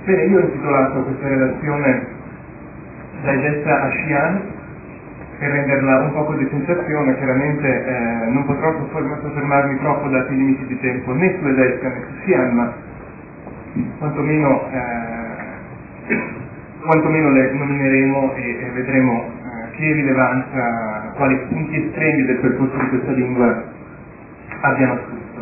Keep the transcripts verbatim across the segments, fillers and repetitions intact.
Bene, io ho intitolato questa relazione da Edessa a Xi'an per renderla un po' di sensazione. Chiaramente eh, non potrò soffermarmi troppo dati i limiti di tempo né su Edessa né su Xi'an, ma quantomeno, eh, quantomeno le nomineremo e, e vedremo eh, che rilevanza, quali punti estremi del percorso di questa lingua abbiano scritto.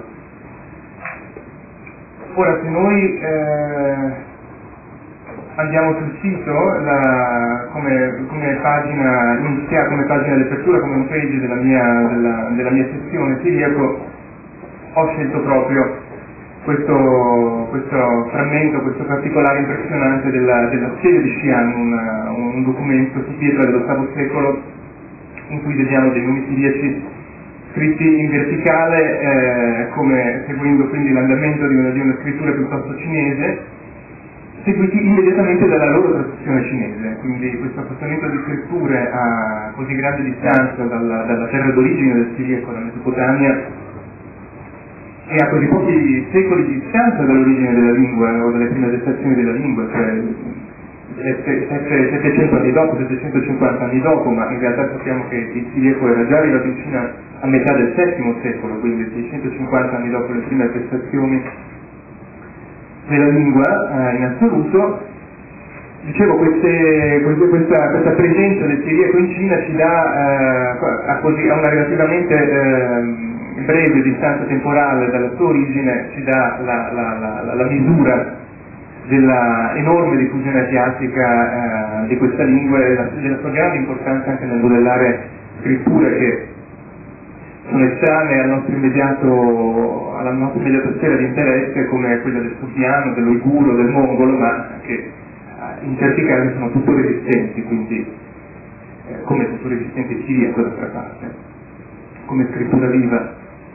Ora, se noi eh, andiamo sul sito, la, come, come pagina iniziale, come pagina di apertura, come home page della mia, della, della mia sezione siriaco, ho scelto proprio questo, questo frammento, questo particolare impressionante della, della storia di Xi'an, un, un documento su pietra dell'ottavo secolo in cui vediamo dei nomi siriaci scritti in verticale, eh, come seguendo quindi l'andamento di una, di una scrittura piuttosto cinese, seguiti immediatamente dalla loro traduzione cinese. Quindi questo accostamento di scritture a così grande distanza dalla, dalla terra d'origine del siriaco, la Mesopotamia, e a così pochi secoli di distanza dall'origine della lingua o dalle prime gestazioni della lingua, cioè settecento anni dopo, settecentocinquanta anni dopo, ma in realtà sappiamo che il siriaco era già arrivato vicino a metà del settimo secolo, quindi seicentocinquanta anni dopo le prime attestazioni della lingua eh, in assoluto. Dicevo, queste, queste, questa, questa presenza del siriaco in Cina ci dà eh, a, così, a una relativamente eh, breve distanza temporale dalla sua origine, ci dà la, la, la, la misura della enorme diffusione asiatica eh, di questa lingua e della, della sua grande importanza anche nel modellare scritture che sono estranee al nostro immediato, alla nostra immediata sfera di interesse, come quella del sufiano, dell'uiguro, del mongolo, ma che eh, in certi casi sono tuttora esistenti, quindi eh, come tuttora esistente il siriaco d'altra parte, come scrittura viva.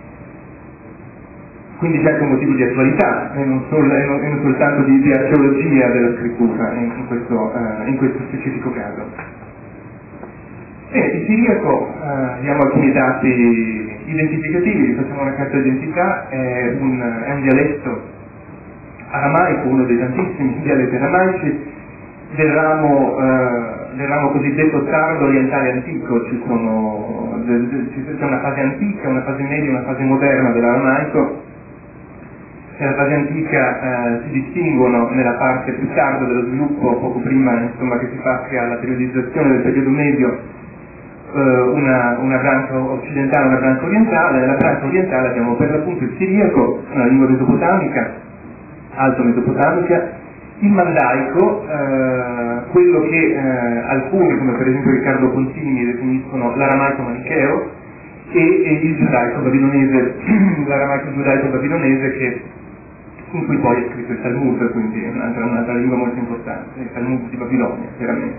Quindi c'è anche un motivo di attualità e non, sol, e non, e non soltanto di, di archeologia della scrittura in, in, questo, uh, in questo specifico caso. E il siriaco, uh, diamo alcuni dati identificativi, vi facciamo una carta d'identità, è un, è un dialetto aramaico, uno dei tantissimi dialetti aramaici, del ramo, uh, del ramo cosiddetto tardo orientale antico. Ci sono, c'è una fase antica, una fase media, una fase moderna dell'aramaico. Nella fase antica eh, si distinguono nella parte più tarda dello sviluppo, poco prima insomma, che si passi alla periodizzazione del periodo medio, eh, una, una branca occidentale e una branca orientale. Nella branca orientale abbiamo per l'appunto il siriaco, una lingua mesopotamica, alto-mesopotamica, il mandaico, eh, quello che eh, alcuni, come per esempio Riccardo Contini, definiscono l'aramaico manicheo, e, e il giudaico babilonese, l'aramaico giudaico babilonese che in cui poi è scritto il Talmud, quindi un'altra, un'altra lingua molto importante, il Talmud di Babilonia, chiaramente.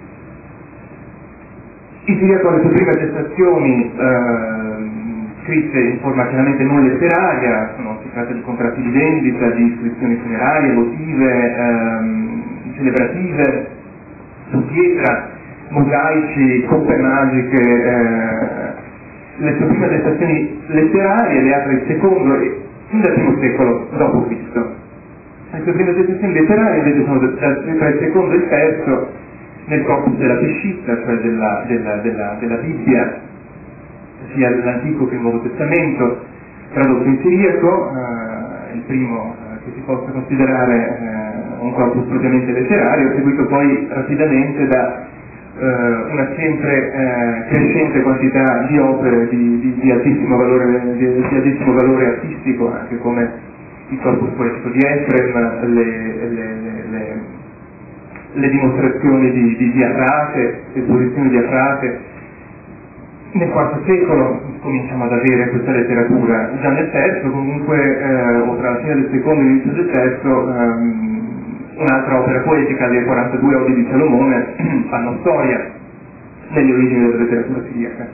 Il siriaco ha le sue prime attestazioni eh, scritte in forma chiaramente non letteraria, sono, si tratta di contratti di vendita, di iscrizioni funerarie, votive, ehm, celebrative, su pietra, mosaici, coppe magiche, eh, le sue prime attestazioni letterarie, le altre il secondo e fin dal primo secolo dopo Cristo. Le sue prime attestazioni letterarie invece sono tra il secondo e il terzo nel corpus della Peshitta, cioè della, della, della, della Bibbia, sia dell'Antico che il Nuovo Testamento, tradotto in siriaco, eh, il primo eh, che si possa considerare eh, un corpus propriamente letterario, seguito poi rapidamente da Uh, una sempre uh, crescente quantità di opere di, di, di, altissimo valore, di, di altissimo valore artistico, anche come il corpus poetico di Efrem, le, le, le, le, le dimostrazioni di, di, di Arrate, le esposizioni di Arrate. Nel quarto secolo cominciamo ad avere questa letteratura. Già nel terzo, comunque, uh, o tra la fine del secondo e l'inizio del terzo, um, un'altra opera poetica, le quarantadue Odi di Salomone, fanno storia nelle origini della letteratura siriaca.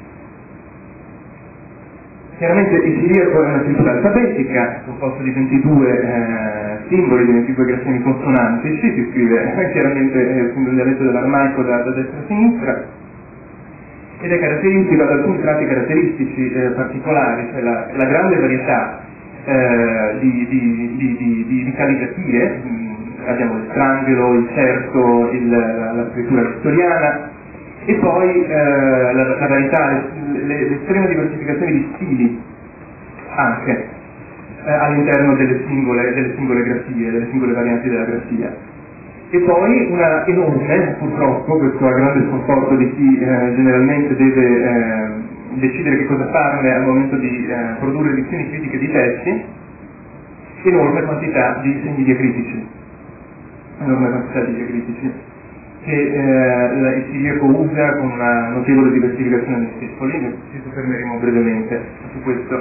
Chiaramente il siriaco è una scrittura alfabetica, composta di ventidue eh, simboli, di ventidue grafemi consonantici, si scrive chiaramente eh, in un dialetto dell'aramaico da, da destra a sinistra, ed è caratteristico da alcuni tratti caratteristici eh, particolari, cioè la, la grande varietà eh, di, di, di, di, di, di calligrafie, abbiamo l'estrangelo, il certo, il, la, la scrittura vittoriana, e poi eh, la, la varietà, l'estrema diversificazione di stili anche eh, all'interno delle singole, delle singole grafie, delle singole varianti della grafia. E poi una enorme, purtroppo, questo è il grande sconforto di chi eh, generalmente deve eh, decidere che cosa farne al momento di eh, produrre edizioni critiche di testi, enorme quantità di segni diacritici, enorme quantità di diacritici che eh, il siriaco usa con una notevole diversificazione nei simboli. Ci soffermeremo brevemente su questo.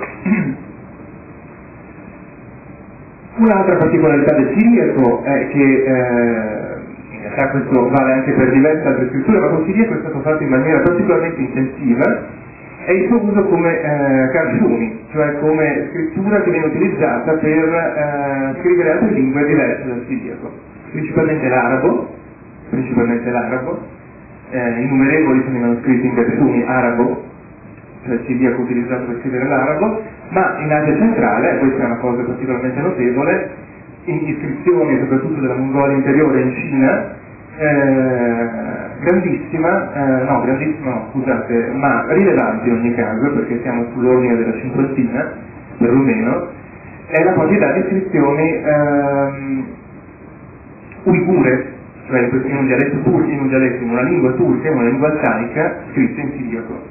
Un'altra particolarità del siriaco è che eh, in realtà questo vale anche per diverse altre scritture, ma con il siriaco è stato fatto in maniera particolarmente intensiva, è il suo uso come eh, carciumi, cioè come scrittura che viene utilizzata per eh, scrivere altre lingue diverse dal siriaco, principalmente l'arabo, principalmente l'arabo, eh, innumerevoli sono i manoscritti in carciumi arabo, cioè il siriaco utilizzato per scrivere l'arabo, ma in Asia centrale, questa è una cosa particolarmente notevole, in iscrizioni soprattutto della Mongolia interiore in Cina, eh, grandissima, eh, no, grandissima, no, scusate, ma rilevante in ogni caso, perché siamo sull'ordine della cinquantina, perlomeno, è la quantità di iscrizioni ehm, uigure, cioè in un dialetto turco, in un dialetto, in una lingua turca, in una lingua altanica, scritte in siriaco.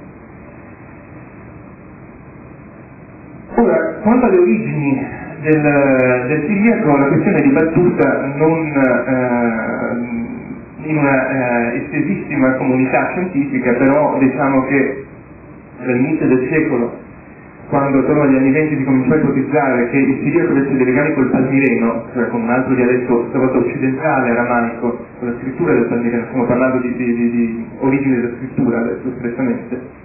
Ora, quanto alle origini del, del siriaco, la questione è dibattuta non eh, in una eh, estesissima comunità scientifica, però diciamo che dall'inizio del secolo, quando attorno agli anni venti si cominciò a ipotizzare che il siriaco avesse dei legami col palmireno, cioè con un altro dialetto stavolta occidentale aramaico, con la scrittura del palmireno, stiamo parlando di, di, di, di origine della scrittura adesso strettamente,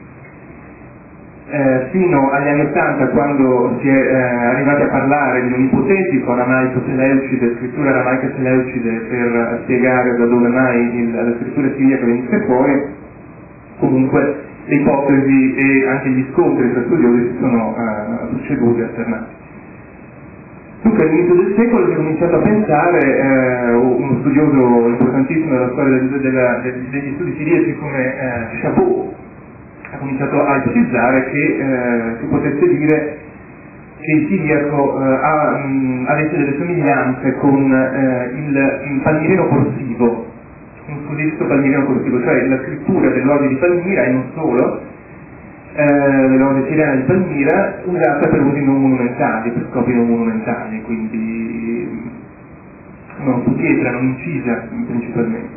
Eh, fino agli anni ottanta, quando si è eh, arrivati a parlare di un ipotetico aramaico seleucide, scrittura aramaica seleucide, per spiegare da dove mai il, la scrittura siriaca venisse fuori, comunque le ipotesi e anche gli scontri tra studiosi si sono eh, succeduti alternati. Dunque all'inizio del secolo si è cominciato a pensare, eh, uno studioso importantissimo della storia del, della, degli studi siriaci come eh, Chabot, ha cominciato a ipotizzare che eh, si potesse dire che il siriaco eh, ha, mh, avesse delle somiglianze con eh, il, il palmireno corsivo, un cosiddetto palmireno corsivo, cioè la scrittura dell'Ode di Palmira, e non solo, eh, dell'Ode siriana di Palmira, usata per usi non monumentali, per scopi non monumentali, quindi non su pietra, non incisa principalmente.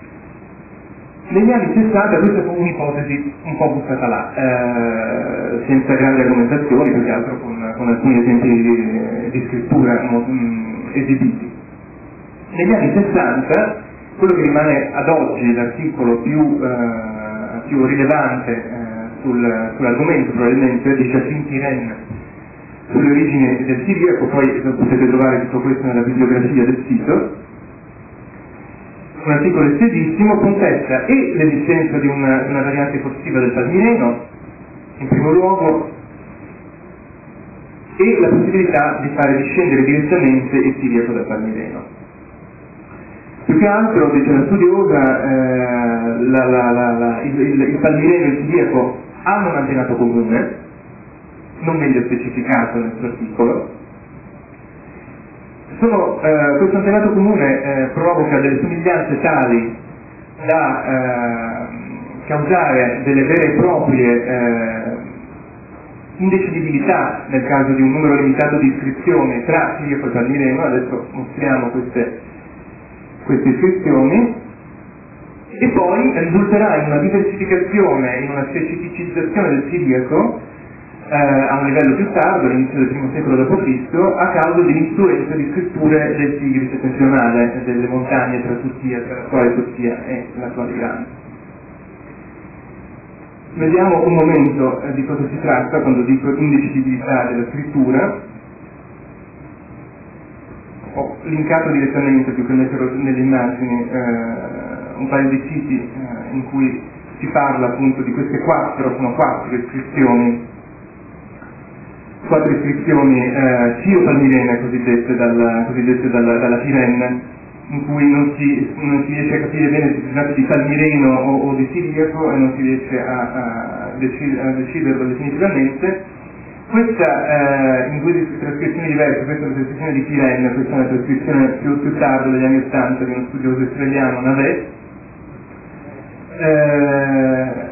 Negli anni sessanta questa fu un'ipotesi un po' buttata là, eh, senza grandi argomentazioni, più che altro con, con alcuni esempi di, di scrittura mh, esibiti. Negli anni sessanta, quello che rimane ad oggi l'articolo più, eh, più rilevante eh, sul, sull'argomento, probabilmente, di Jacinthe Irène, sulle origini del siriaco, poi potete trovare tutto questo nella bibliografia del sito, un articolo estesissimo, contesta e l'esistenza di una, una variante corsiva del palmireno, in primo luogo, e la possibilità di fare discendere direttamente il siriaco dal palmireno. Più che altro, dice la studiosa, eh, la, la, la, la, il, il, il palmireno e il siriaco hanno un antenato comune, non meglio specificato nel suo articolo. Sono, eh, questo antenato comune eh, provoca delle somiglianze tali da eh, causare delle vere e proprie eh, indecidibilità nel caso di un numero limitato di iscrizioni tra siriaco e palmireno. Adesso mostriamo queste, queste iscrizioni, e poi risulterà in una diversificazione, in una specificizzazione del siriaco Eh, a un livello più tardo, all'inizio del primo secolo dopo Cristo, a causa dell'influenza di scritture del Tigri settentrionale, delle montagne tra Turchia, tra l'attuale Turchia e l'attuale Iran. Vediamo un momento eh, di cosa si tratta quando dico indecidibilità della scrittura. Ho linkato direttamente, più che metterlo nelle immagini, eh, un paio di siti eh, in cui si parla appunto di queste quattro, sono quattro iscrizioni quattro iscrizioni eh, ciro-palmirene cosiddette, dalla, cosiddette dalla, dalla Tirenne, in cui non si, non si riesce a capire bene se si tratta di palmireno o, o di siriaco e non si riesce a, a, deci, a deciderlo definitivamente. Questa eh, in due trascrizioni diverse, questa è la trascrizione di Pirenne, questa è una trascrizione più, più tarda degli anni ottanta di uno studioso israeliano, Navet. Eh,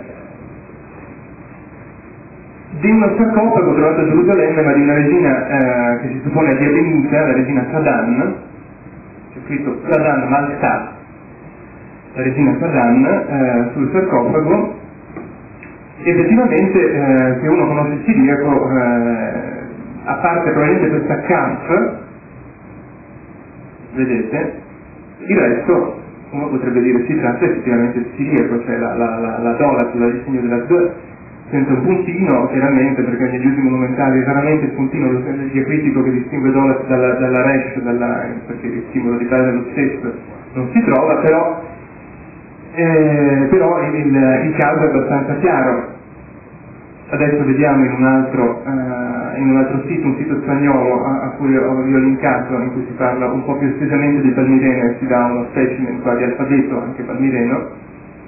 di uno sarcofago trovato a Gerusalemme, ma di una regina eh, che si suppone abbia venuta, la regina Sadan, c'è scritto Sadan Malta, la regina Sadan, eh, sul sarcofago. Effettivamente, eh, se uno conosce il siriaco, eh, a parte probabilmente questa Kaf, vedete, il resto uno potrebbe dire si tratta effettivamente di siriaco, cioè la, la, la, la dola sulla disegno della D senza un puntino, chiaramente, perché negli usi monumentali raramente il puntino, lo diacritico che distingue dola dalla, dalla resh, dalla, perché il simbolo di base è lo stesso, non si trova, però, eh, però il, il caso è abbastanza chiaro. Adesso vediamo in un altro, uh, in un altro sito, un sito spagnolo a, a cui ho, vi ho linkato, in cui si parla un po' più estesamente di palmireno e si dà uno specimen qua di alfabeto anche palmireno.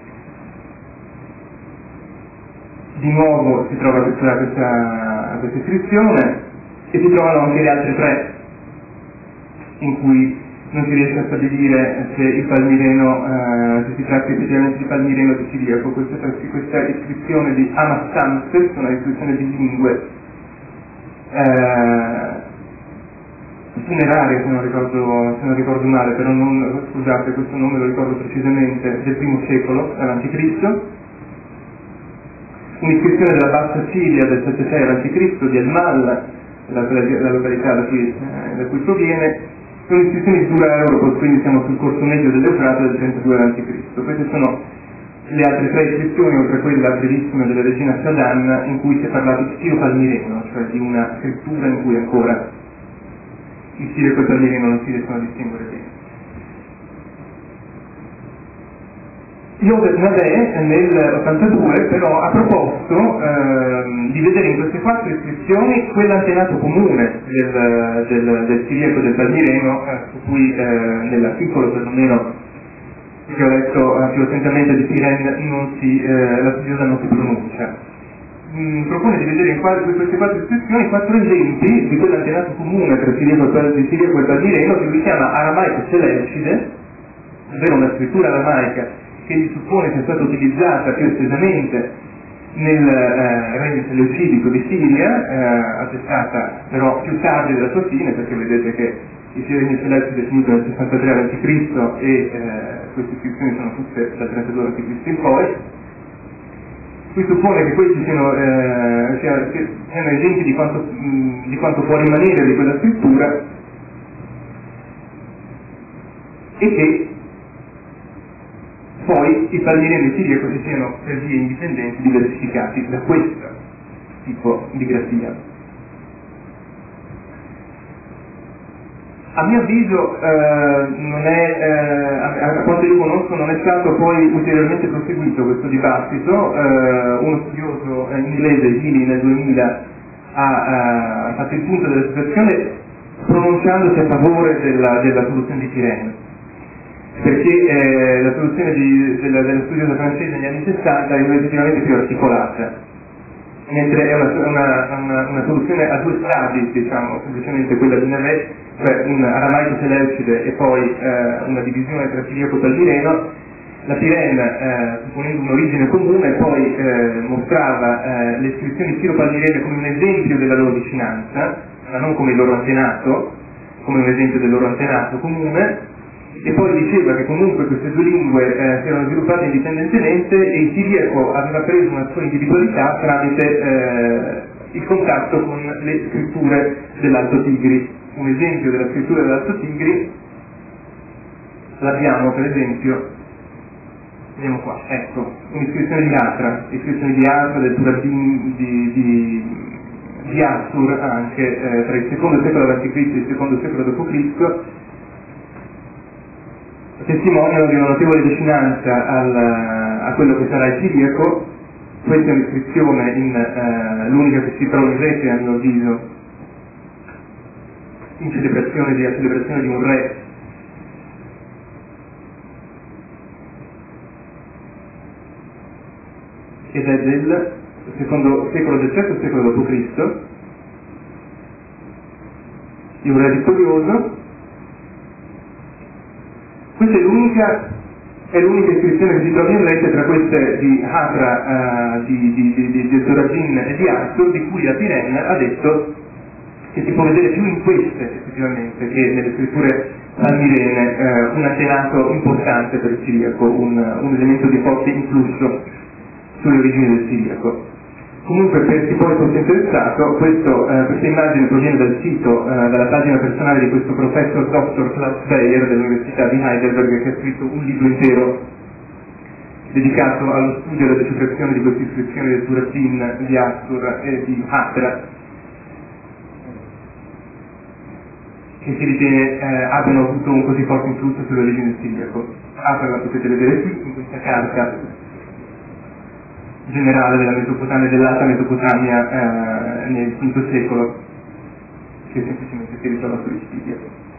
Di nuovo si trova questa, questa, questa iscrizione e si trovano anche le altre tre in cui non si riesce a stabilire se il palmireno, eh, se si tratta effettivamente di palmireno di siriaco. Questa, questa iscrizione di Amastamses, una iscrizione bilingue, eh, funeraria se non ricordo, se non ricordo male, però non, scusate, questo non me lo ricordo precisamente, del primo secolo avanti Cristo. Un'iscrizione della Bassa Siria del settantasei avanti Cristo di El-Mal, la, la località da cui, eh, da cui proviene. Un'iscrizione di Dura Europos, quindi siamo sul corso medio dell'Eufrate del trentadue avanti Cristo. Queste sono le altre tre iscrizioni, oltre a quella brevissima della regina Sadan, in cui si è parlato di stilo palmireno, cioè di una scrittura in cui ancora il siriaco e il palmireno non si riescono a distinguere bene. Joseph Navet nel ottantadue però ha proposto ehm, di vedere in queste quattro iscrizioni quell'antenato comune del, del, del siriaco e del palmireno, eh, su cui eh, nell'articolo perlomeno che ho letto eh, più attentamente di Pirenne non si, eh, la studiosa non si pronuncia. Mm, propone di vedere in quattro, queste quattro iscrizioni quattro esempi di quell'antenato comune tra il siriaco e il palmireno, che lui chiama aramaico seleucide, ovvero una scrittura aramaica che si suppone sia stata utilizzata più estesamente nel eh, regno seleucidico di Siria, eh, attestata però più tardi della sua fine, perché vedete che il regno seleucide è finito nel sessantatré avanti Cristo e eh, queste iscrizioni sono tutte dal trentadue avanti Cristo in poi. Si suppone che questi siano, eh, siano, siano esempi di quanto, mh, di quanto può rimanere di quella scrittura e che poi i palmireni e il siriaco si siano per vie indipendenti diversificati da questo tipo di grafia. A mio avviso, eh, non è, eh, a, a quanto io conosco, non è stato poi ulteriormente proseguito questo dibattito. Eh, uno studioso eh, inglese, Healy, nel duemila ha, ha fatto il punto della situazione pronunciandosi a favore della, della soluzione di Pirenne, perché eh, la soluzione di, della, della studiosa francese negli anni sessanta è effettivamente più articolata, mentre è una, una, una, una soluzione a due stadi, diciamo, semplicemente quella di Navet, cioè un aramaico seleucide e poi eh, una divisione tra siriaco e palmireno. La Pirenne, eh, supponendo un'origine comune, poi eh, mostrava eh, le iscrizioni siro-palmirene come un esempio della loro vicinanza, ma non come il loro antenato, come un esempio del loro antenato comune. E poi diceva che comunque queste due lingue eh, si erano sviluppate indipendentemente e il siriaco aveva preso una sua individualità tramite eh, il contatto con le scritture dell'Alto Tigri. Un esempio della scrittura dell'Alto Tigri l'abbiamo per esempio, vediamo qua, ecco, un'iscrizione di Atra, iscrizione di Atra, del Turabin di, di, di Assur anche eh, tra il secondo secolo avanti Cristo e il secondo secolo dopo Cristo, testimoniano di una notevole vicinanza al, a quello che sarà il siriaco. Questa è un'iscrizione in eh, l'unica che si trova in rete, a mio avviso, in celebrazione di, a celebrazione di un re ed è del secondo secolo del terzo secolo dopo Cristo, di un re vittorioso. Questa è l'unica è l'unica iscrizione che si trova in rete tra queste di Hatra, uh, di, di, di, di, di Zorazin e di Arthur, di cui Apiren ha detto che si può vedere più in queste effettivamente che nelle scritture almirene eh, un antenato importante per il siriaco, un, un elemento di forte influsso sulle origini del siriaco. Comunque, per chi poi fosse interessato, questo, eh, questa immagine proviene dal sito, eh, dalla pagina personale di questo professor dottor Klaus Beyer dell'Università di Heidelberg, che ha scritto un libro intero dedicato allo studio e alla decifrazione di queste iscrizioni del Suratin, di Arthur e di Hatra, che si ritiene eh, abbiano avuto un così forte influsso sulle origini del siriaco. Hatra la potete vedere qui, in questa carta generale della Mesopotamia, dell'Alta Mesopotamia eh, nel quinto secolo, che semplicemente si ritrova su Wikipedia.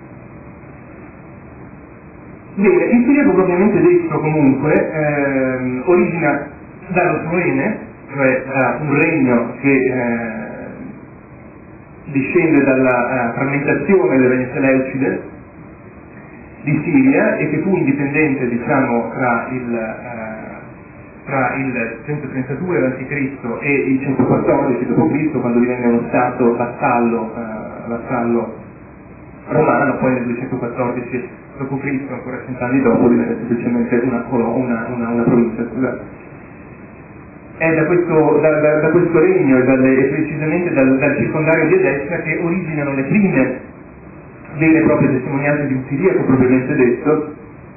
Bene, il siriaco propriamente detto comunque ehm, origina dall'Osroene, cioè da un regno che eh, discende dalla uh, frammentazione del regno seleucide di Siria e che fu indipendente, diciamo, tra il uh, tra il centotrentadue avanti Cristo e il centoquattordici dopo Cristo, quando divenne uno stato vassallo, uh, vassallo romano. Poi nel duecentoquattordici dopo Cristo, ancora cent'anni dopo, divenne semplicemente una, una, una, una provincia. Scusate. È da questo, da, da, da questo regno e, dalle, e precisamente dal, dal circondario di Edessa che originano le prime vere e proprie testimonianze di un siriaco propriamente detto.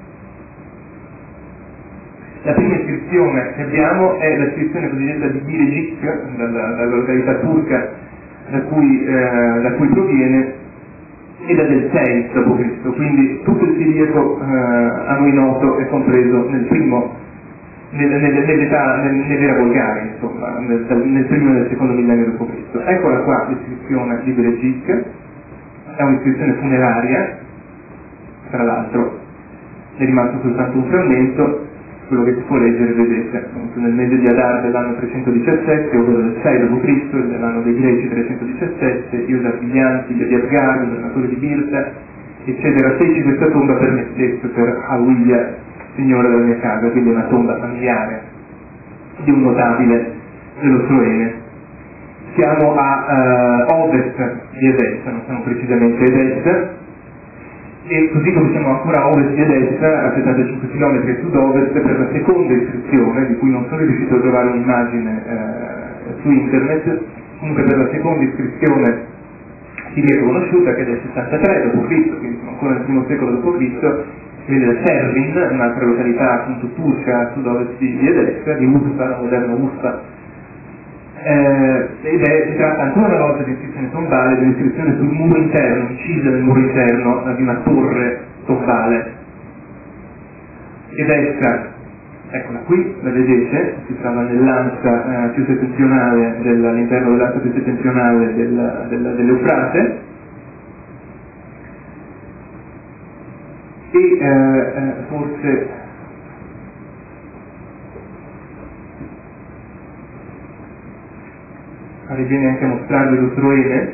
La prima iscrizione che abbiamo è l'iscrizione cosiddetta di Bilecik, dalla, dalla località turca da cui, eh, da cui proviene, e da del sei dopo Cristo, quindi tutto il siriaco eh, a noi noto è compreso nel primo, nel, nel, nell'età, nel, nell'era volgare, insomma, nel, nel primo e nel secondo millennio dopo Cristo. Eccola qua l'iscrizione di Bilecik, è un'iscrizione funeraria, tra l'altro è rimasto soltanto un frammento. Quello che si può leggere, vedete, appunto, nel mese di Adar dell'anno trecentodiciassette, ovvero del sei dopo Cristo, dell'anno dei Greci trecentodiciassette, io da Biglianti, di Abgar, governatore di Birta, eccetera, feci questa tomba per me stesso, per Awiya, signora della mia casa, quindi una tomba familiare di un notabile dello Sloene. Siamo a uh, ovest di Edessa, non siamo precisamente Edessa, e così come siamo ancora a ovest di Edessa, a settantacinque chilometri a sud-ovest, per la seconda iscrizione, di cui non sono riuscito a trovare un'immagine eh, su internet, comunque per la seconda iscrizione siriaca conosciuta, che è del sessantatré dopo Cristo, quindi siamo ancora nel primo secolo dopo Cristo, che viene da Servin, un'altra località appunto turca a sud-ovest di Edessa, di Urfa, la moderna Urfa. Eh, ed è, si tratta ancora una volta di iscrizione tombale, di un'iscrizione sul muro interno, incisa nel muro interno eh, di una torre tombale. Ed essa, eccola qui, la vedete, si trova nell'ansa eh, più settentrionale, del, all'interno dell'ansa più settentrionale del, del, dell'Eufrate, e eh, eh, forse farei bene anche a mostrarvi l'Osroene.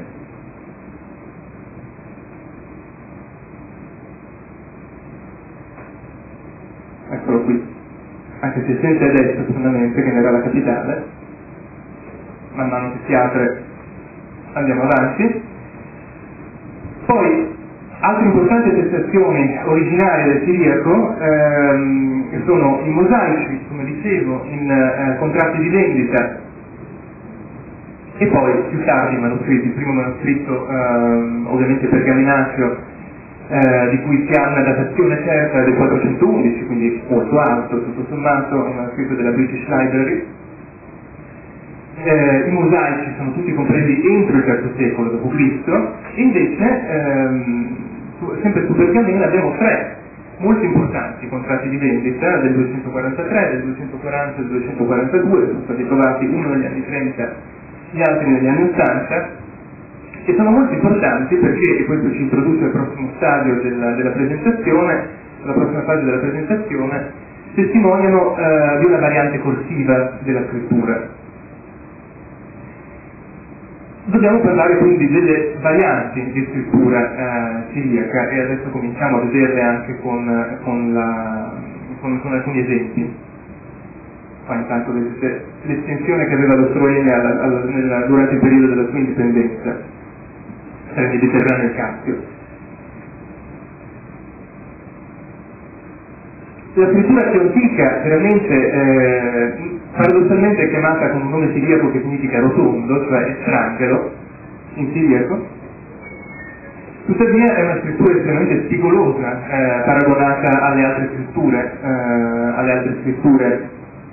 Eccolo qui, anche se senza Edessa profondamente, che ne era la capitale. Man mano che si apre andiamo avanti. Poi altre importanti attestazioni originarie del siriaco ehm, sono i mosaici, come dicevo, in eh, contratti di vendita, e poi più tardi i manoscritti. Il primo manoscritto ehm, ovviamente pergaminaceo, eh, di cui si ha una datazione certa del quattrocentoundici, quindi molto alto tutto sommato, è un manoscritto della British Library. Eh, I mosaici sono tutti compresi entro il terzo secolo dopo Cristo, e invece ehm, su, sempre su pergamena abbiamo tre molto importanti contratti di vendita, del duecentoquarantatré, del duecentoquaranta e del duecentoquarantadue, sono stati trovati uno negli anni trenta, gli altri negli anni ottanta, che sono molto importanti perché, e questo ci introduce al prossimo stadio della, della presentazione, alla prossima fase della presentazione, testimoniano eh, di una variante corsiva della scrittura. Dobbiamo parlare quindi delle varianti di scrittura eh, siriaca e adesso cominciamo a vederle anche con, con, la, con, con alcuni esempi. Qua intanto vedete l'estensione che aveva lo Stroene alla, alla, nella, durante il periodo della sua indipendenza tra il Mediterraneo e il Caspio. La scrittura più antica veramente eh, paradossalmente è chiamata con un nome siriaco che significa rotondo, cioè estrangelo in siriaco. Tuttavia è una scrittura estremamente spigolosa eh, paragonata alle altre scritture, eh, alle altre scritture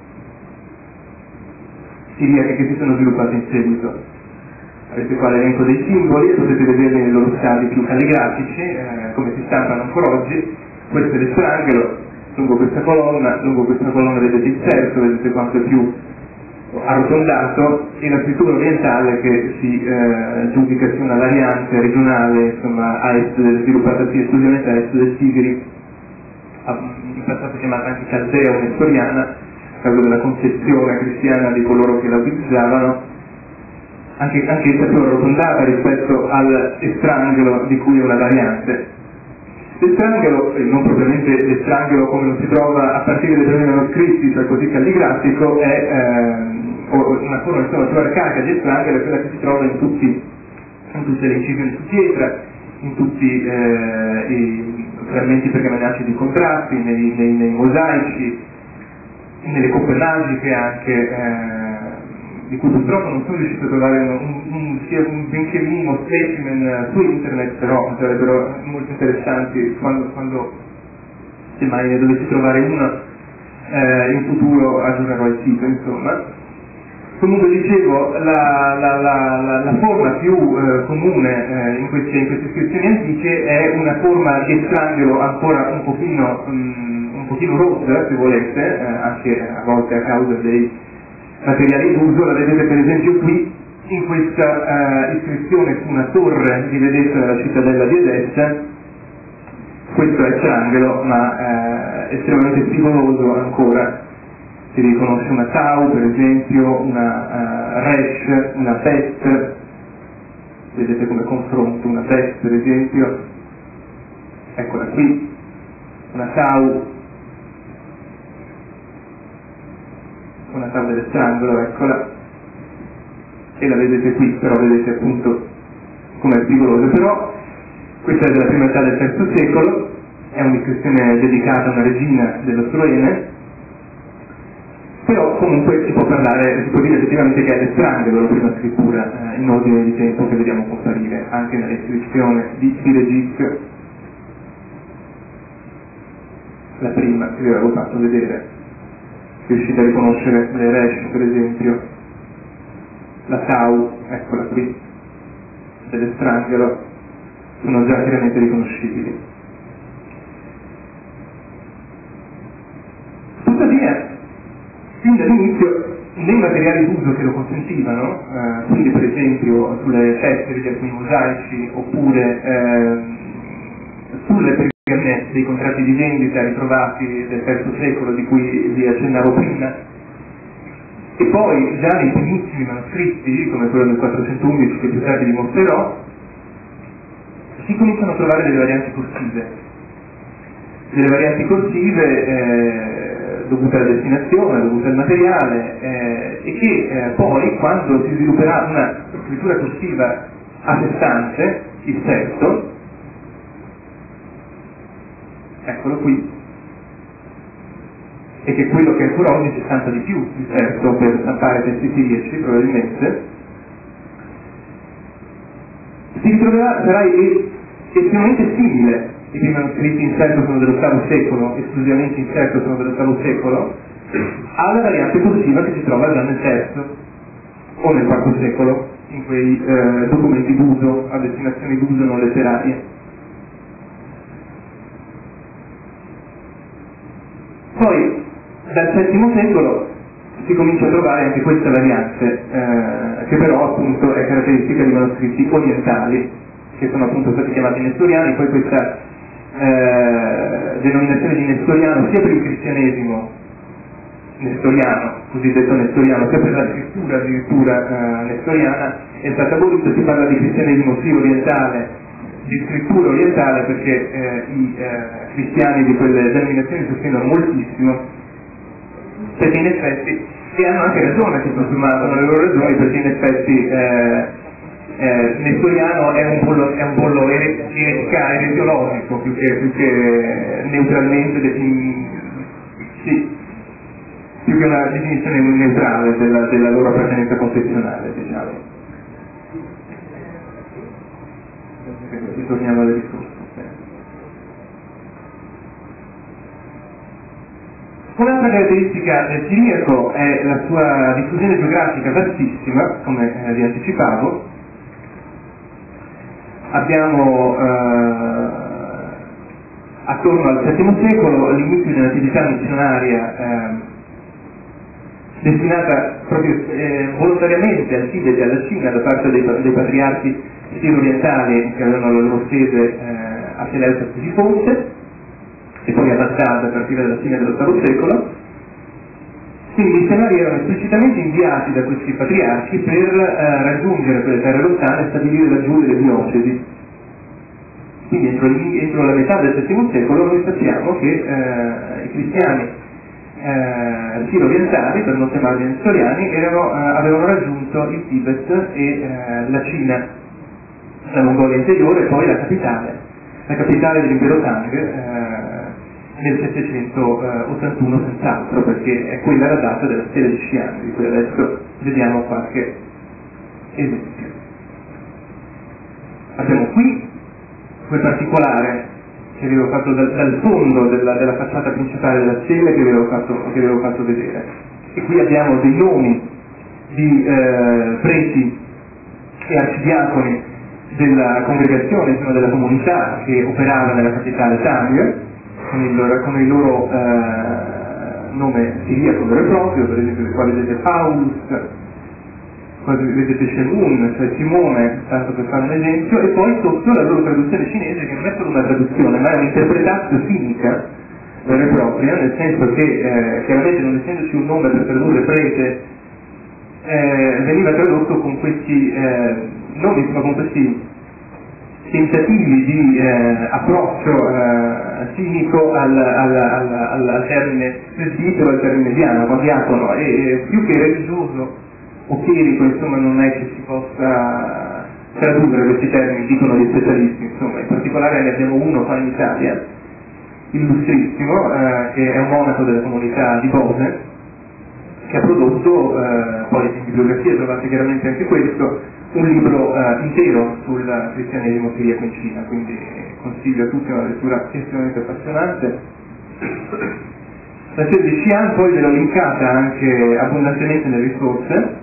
siriache che si sono sviluppate in seguito. Avete qua l'elenco dei simboli, potete vederli nei loro stadi più calligrafici, eh, come si stampano ancora oggi. Questo è l'estrangelo. Lungo questa colonna, lungo questa colonna vedete il terzo, vedete quanto è più arrotondato, e la scrittura orientale che si eh, giudica sia una variante regionale, insomma, a est, sviluppatasi esclusivamente a est del Tigri, in passato chiamata anche Caldea o Nestoriana, a causa della concezione cristiana di coloro che la utilizzavano, anche, anche essa più arrotondata rispetto all'estrangelo di cui è una variante. L'estrangelo, non propriamente l'estrangelo come lo si trova a partire dai primi manoscritti, cioè così calligrafico, è eh, una forma insomma più arcaica di estrangelo, è quella che si trova in, tutti, in tutte le incisioni su pietra, in tutti eh, i frammenti pergameniaci di contrasti, nei, nei, nei mosaici, nelle coppe magiche anche, eh, di cui purtroppo non sono riuscito a trovare un, un, un, un benché minimo specimen su internet, però sarebbero molto interessanti quando, quando se mai ne dovessi trovare uno eh, in futuro aggiungerò il sito, insomma. Comunque dicevo, la, la, la, la, la forma più eh, comune eh, in, queste, in queste iscrizioni antiche è una forma di estrangelo ancora un pochino, um, un pochino rossa, se volete, eh, anche a volte a causa dei materiali d'uso. La vedete per esempio qui in questa uh, iscrizione su una torre di vedetta della cittadella di Edessa. Questo è triangolo, ma uh, estremamente spigoloso ancora. Si riconosce una tau, per esempio, una uh, resh, una bet, vedete come confronto una bet per esempio, eccola qui, una tau, una tavola dell'estrangolo, eccola, e la vedete qui, però vedete appunto come è spigolosa. Però questa è della prima metà del terzo secolo, è un'iscrizione dedicata a una regina dello Stroene, però comunque si può parlare, si può dire effettivamente che è l'estrangelo la prima scrittura eh, in ordine di tempo che vediamo comparire anche nell'iscrizione di Biregit, la prima che vi avevo fatto vedere. Riuscite a riconoscere le resh, per esempio, la tau, eccola qui, dell'estrangelo, sono già chiaramente riconoscibili. Tuttavia, fin dall'inizio, nei materiali d'uso che lo consentivano, eh, quindi per esempio sulle tessere di alcuni mosaici, oppure eh, sulle pergamene dei contratti di vendita ritrovati del terzo secolo di cui vi accennavo prima, e poi già nei primissimi manoscritti, come quello del quattrocentoundici che più tardi vi mostrerò, si cominciano a trovare delle varianti corsive, delle varianti corsive eh, dovute alla destinazione, dovute al materiale, eh, e che eh, poi, quando si svilupperà una scrittura corsiva a sé stante, il testo, eccolo qui, e che è quello che ancora oggi si stampa di più, il testo, per stampare testi siriaci probabilmente, si ritroverà, sarà estremamente simile. I primi manoscritti in serbo sono dell'ottavo secolo, esclusivamente in serbo sono dell'ottavo secolo, alla variante corsiva che si trova già nel terzo o nel quarto secolo, in quei eh, documenti d'uso, a destinazioni d'uso non letterarie. Poi, dal settimo secolo si comincia a trovare anche questa variante, eh, che però appunto è caratteristica di manoscritti orientali, che sono appunto stati chiamati nestoriani. Poi questa eh, denominazione di nestoriano sia per il cristianesimo nestoriano, cosiddetto nestoriano, sia per la scrittura addirittura eh, nestoriana, è stata abolita. Si parla di cristianesimo sì orientale, di scrittura orientale, perché eh, i eh, cristiani di quelle denominazioni sostengono moltissimo, perché in effetti, e hanno anche ragione, si consumano le loro ragioni, perché in effetti eh, eh, nestoriano è un bollo, è un bollo eretica, eresiologico, più che, più che neutralmente defin... sì, più che una definizione neutrale della, della loro appartenenza confessionale, diciamo. Ritorniamo al discorso. Un'altra caratteristica del ciriaco è la sua diffusione geografica vastissima, come eh, vi anticipavo. Abbiamo eh, attorno al settimo secolo l'inizio di un'attività missionaria eh, destinata proprio eh, volontariamente al Tibet e alla Cina da parte dei, dei patriarchi siro-orientali che avevano la loro sede eh, a Seleucia di Fonte e poi a Baghdad a partire dalla fine dell'ottavo secolo. Quindi i missionari erano esplicitamente inviati da questi patriarchi per eh, raggiungere quelle terre lontane e stabilire laggiù delle diocesi. Quindi entro, entro la metà del settimo secolo noi sappiamo che eh, i cristiani eh, siro-orientali, per non chiamarli nestoriani, erano, eh, avevano raggiunto il Tibet e eh, la Cina, la Mongolia interiore e poi la capitale, la capitale dell'impero Tang eh, nel settecentottantuno senz'altro, perché è quella la data della stella di Xi'an, di cui adesso vediamo qualche esempio. Abbiamo qui quel particolare che vi avevo fatto dal, dal fondo della, della facciata principale della stella che vi avevo fatto, che vi avevo fatto vedere. E qui abbiamo dei nomi di eh, preti e arcidiaconi della congregazione, insomma della comunità che operava nella capitale Tang, con il, con il loro eh, nome siriaco vero e proprio, per esempio qua vedete Paulus, qua vedete Shemun, cioè Simone, tanto per fare un esempio, e poi sotto la loro traduzione cinese, che non è solo una traduzione, ma è un'interpretazione sinica vera e propria, nel senso che eh, chiaramente non essendoci un nome per tradurre prete, eh, veniva tradotto con questi eh, nomi, insomma con questi tentativi di eh, approccio eh, cinico al, al, al, al, al termine presbitero, al termine diacono, diacono e, e più che religioso o chierico, insomma, non è che si possa tradurre questi termini, dicono gli specialisti, insomma, in particolare ne abbiamo uno qua in Italia, illustrissimo, eh, che è un monaco della comunità di Bose, che ha prodotto, eh, poi in bibliografia trovate chiaramente anche questo, un libro eh, intero sul cristianesimo siriaco in Cina, quindi consiglio a tutti una lettura estremamente appassionante. La sede di Xi'an poi ve l'ho linkata anche abbondantemente nelle risorse,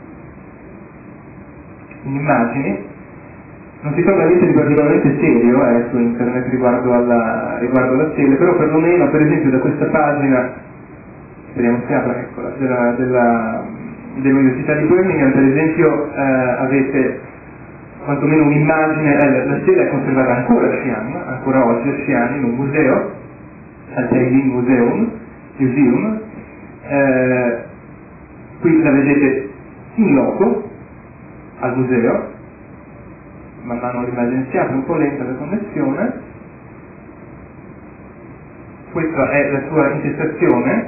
in immagini. Non si trova niente di particolarmente serio eh, su internet riguardo alla, riguardo alla stella, però perlomeno, per esempio, da questa pagina, speriamo si apra, eccola, della, della, dell'Università di Birmingham, per esempio, eh, avete quantomeno un'immagine, eh, la stella è conservata ancora a Xi'an, ancora oggi a Xi'an, in un museo, al Tailin Museum, Museum. Eh, qui la vedete in loco, al museo, man mano l'immagine si apre, un po' lenta la connessione. Questa è la sua intestazione,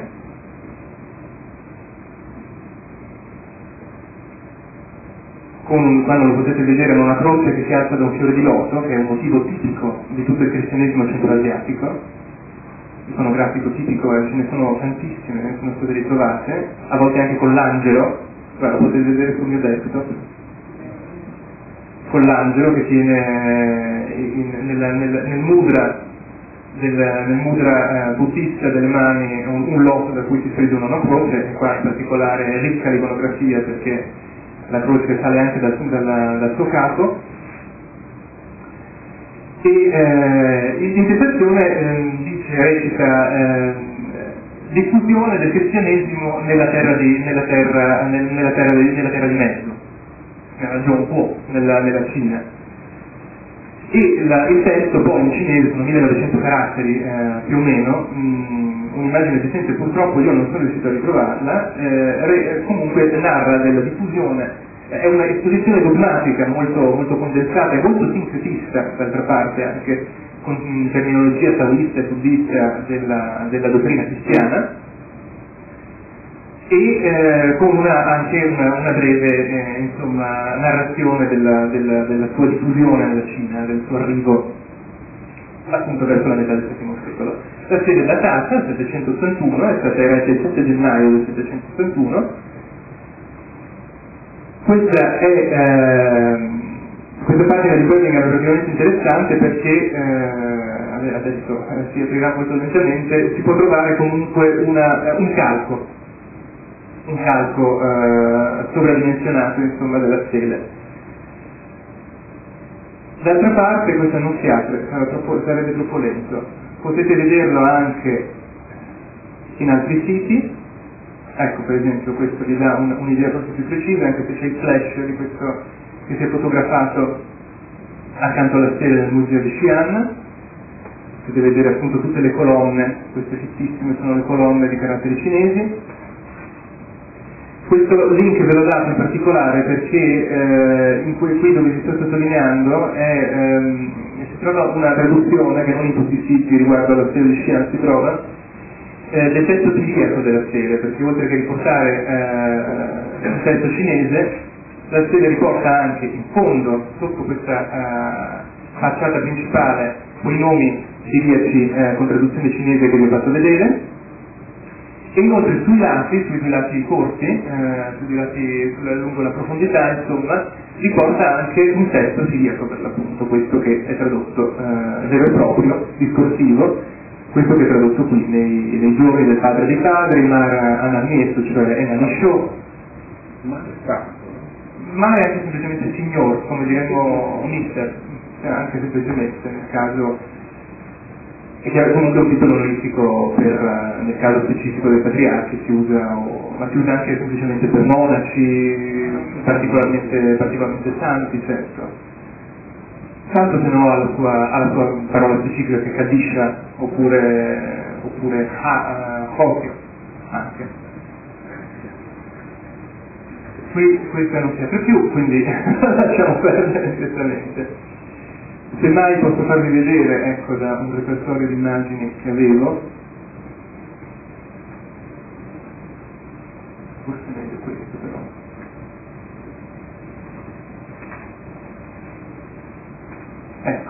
con, quando lo potete vedere, una croce che si alza da un fiore di loto, che è un motivo tipico di tutto il cristianesimo centroasiatico, iconografico tipico, eh, ce ne sono tantissime, ne sono state ritrovate, a volte anche con l'angelo, guarda, lo potete vedere sul mio desktop, con l'angelo che tiene in, nel, nel, nel mudra, del, nel mudra eh, buddista delle mani un, un loto da cui si presume una croce, e qua in particolare è ricca l'iconografia perché la croce sale anche dal, dal, dal suo capo. E eh, l'intestazione eh, dice, recita eh, diffusione del cristianesimo nella terra di, nella terra, nel, nella terra di, nella terra di mezzo, nella Zhongguo, nella, nella Cina. e la, il testo poi in cinese sono millenovecento caratteri eh, più o meno, mh, un'immagine esistente purtroppo io non sono riuscito a ritrovarla, eh, re, comunque narra della diffusione, è una esposizione dogmatica molto, molto condensata e molto sincretista d'altra parte anche con mh, terminologia taoista e buddista della, della dottrina cristiana, e eh, con una, anche una, una breve eh, insomma, narrazione della, della, della sua diffusione nella Cina, del suo arrivo appunto verso la metà del settimo secolo. La sede è datata al settecentottantuno, è stata eretta il sette gennaio del settecentottantuno. Questa è eh, questa pagina di Birmingham è praticamente interessante perché eh, adesso eh, si aprirà molto lentamente, si può trovare comunque una, un calco un calco eh, sovradimensionato insomma della stele. D'altra parte questo non si apre, troppo, sarebbe troppo lento. Potete vederlo anche in altri siti, ecco per esempio questo vi dà un, un'idea forse più precisa, anche se c'è il flash di questo che si è fotografato accanto alla stele del museo di Xi'an. Potete vedere appunto tutte le colonne, queste fittissime sono le colonne di caratteri cinesi. Questo link ve l'ho dato in particolare perché eh, in que- qui dove vi sto sottolineando è, ehm, si trova una traduzione che non in tutti i siti riguardo alla stele di Xi'an si trova, eh, del testo siriaco della stele, perché oltre che riportare eh, un testo cinese, la stele riporta anche in fondo, sotto questa eh, facciata principale, quei nomi siriaci eh, con traduzione cinese che vi ho fatto vedere. E inoltre sui lati, sui due lati corti, eh, sui due lati sulla, lungo la profondità, insomma, riporta anche un testo siriaco per l'appunto, questo che è tradotto eh, vero e proprio, discorsivo, questo che è tradotto qui nei, nei giorni del padre dei padri, Mar Anamiesto, cioè Enanisho, ma è anche semplicemente signor, come diremmo mister, cioè anche semplicemente nel caso. E che comunque un titolo onorifico per, nel caso specifico dei patriarchi si usa, o, ma si usa anche semplicemente per monaci, particolarmente, particolarmente santi, certo. Tanto se no ha la sua, ha la sua parola specifica che è Kadisha, oppure, oppure Hokyo, uh, anche. Qui questa non si apre più, quindi lasciamo perdere direttamente. Semmai posso farvi vedere, ecco, da un repertorio di immagini che avevo, forse meglio questo però. Ecco.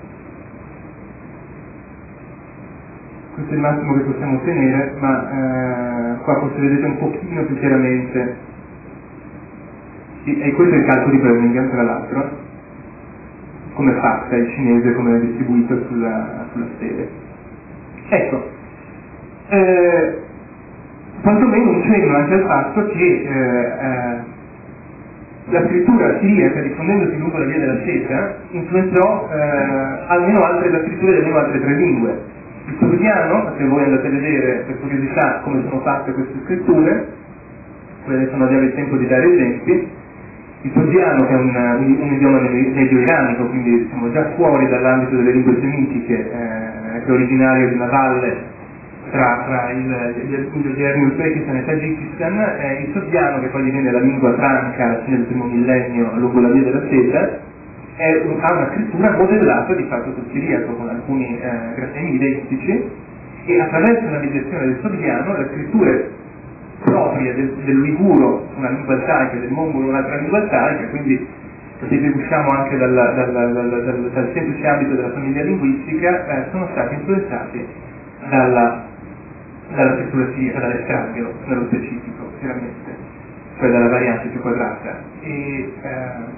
Questo è il massimo che possiamo ottenere, ma eh, qua forse vedete un pochino più chiaramente. Sì, e questo è il calco di Birmingham, tra l'altro. Come è fatta il cinese, come è distribuito sulla, sulla stele. Ecco, eh, quantomeno un cenno anche al fatto che eh, eh, la scrittura siriaca, diffondendosi lungo la via della seta, influenzò eh, almeno altre, la scrittura di almeno altre tre lingue. Il turchiano, se voi andate a vedere per curiosità come sono fatte queste scritture, adesso non abbiamo il tempo di dare esempi. Il sogdiano, che è un, un, un idioma medio-iranico, quindi siamo già fuori dall'ambito delle lingue semitiche, eh, che è originario di una valle tra, tra il, gli odierni Uzbekistan e Tagikistan. Eh, il sogdiano, che poi divenne la lingua franca alla fine del primo millennio lungo la via della seta, è, ha una scrittura modellata di fatto sul siriaco, con alcuni eh, grattini identici, e attraverso la mediazione del sogdiano le scritture propria del, dell'uiguro, una lingua altaica, del mongolo un'altra lingua altaica, quindi se usciamo anche dalla, dalla, dalla, dal, dal semplice ambito della famiglia linguistica, eh, sono stati influenzati dalla, dalla scrittura siriaca, dall'estrangelo, nello specifico, chiaramente, cioè dalla variante più quadrata. E, eh,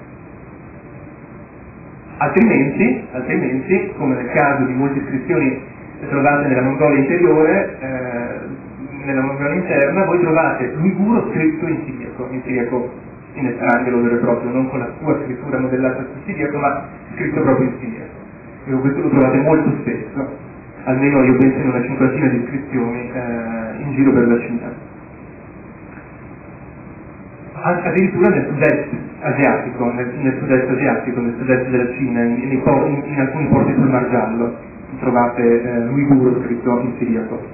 altrimenti, altrimenti, come nel caso di molte iscrizioni trovate nella Mongolia interiore, eh, nella Mongolia interna, voi trovate l'uiguro scritto in siriaco, in siriaco in estrangelo vero e proprio, non con la sua scrittura modellata sul siriaco, ma scritto proprio in siriaco. E questo lo trovate molto spesso, almeno io penso in una cinquantina di iscrizioni eh, in giro per la Cina. Addirittura nel sud-est asiatico, nel, nel sud-est asiatico, nel sud-est della Cina, in, in, in, in alcuni porti sul Mar Giallo trovate eh, Uiguro scritto in siriaco.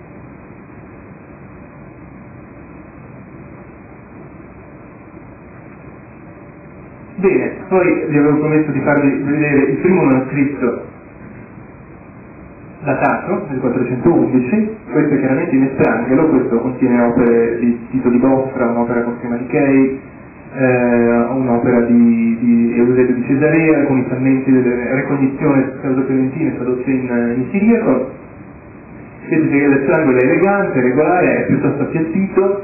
Bene, poi vi avevo promesso di farvi vedere il primo manoscritto datato nel quattrocentoundici, questo è chiaramente in estrangelo, questo contiene opere di Tito di Bostra, un'opera con Manichei, eh, un'opera di, di Eusebio di Cesarea, con i frammenti delle recognizioni pseudo-fiorentine tradotte in, in siriaco. Vedete che l'estrangelo è elegante, regolare, è piuttosto appiattito.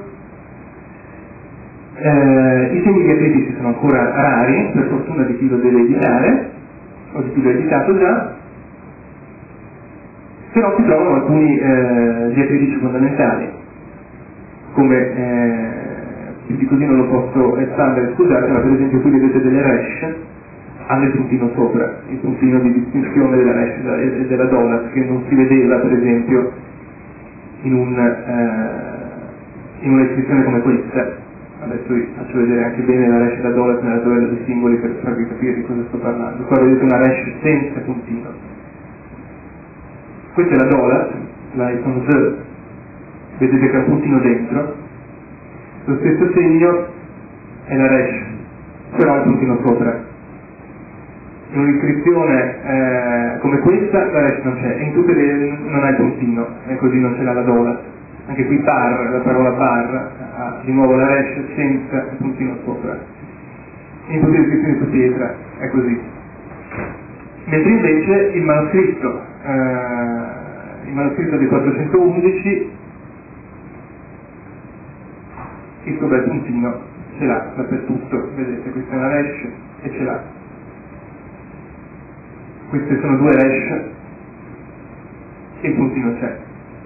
Eh, I segni diacritici sono ancora rari, per fortuna di chi lo deve editare, o di chi lo ha editato già, però si trovano alcuni eh, diacritici fondamentali, come eh, più di così non lo posso espandere, scusate, ma per esempio qui vedete delle resh, hanno il puntino sopra, il puntino di distinzione della resh e della dollars, che non si vedeva per esempio in, un, eh, in un'iscrizione come questa. Adesso vi faccio vedere anche bene la resh e la dollars nella tabella dei simboli per farvi capire di cosa sto parlando. Qua vedete una resh senza puntino. Questa è la dollars, la con Z, vedete che ha un puntino dentro. Lo stesso segno è la resh, però ha il puntino sopra. In un'iscrizione eh, come questa la resh non c'è, e in tutte le non ha il puntino, e così non ce l'ha la dollars. Anche qui bar, la parola bar, ha di nuovo la resh senza il puntino sopra. In tutte le iscrizioni su pietra è così. Mentre invece il manoscritto, eh, il manoscritto del quattrocentoundici, questo bel puntino ce l'ha dappertutto, vedete, questa è una resh e ce l'ha. Queste sono due resh e il puntino c'è.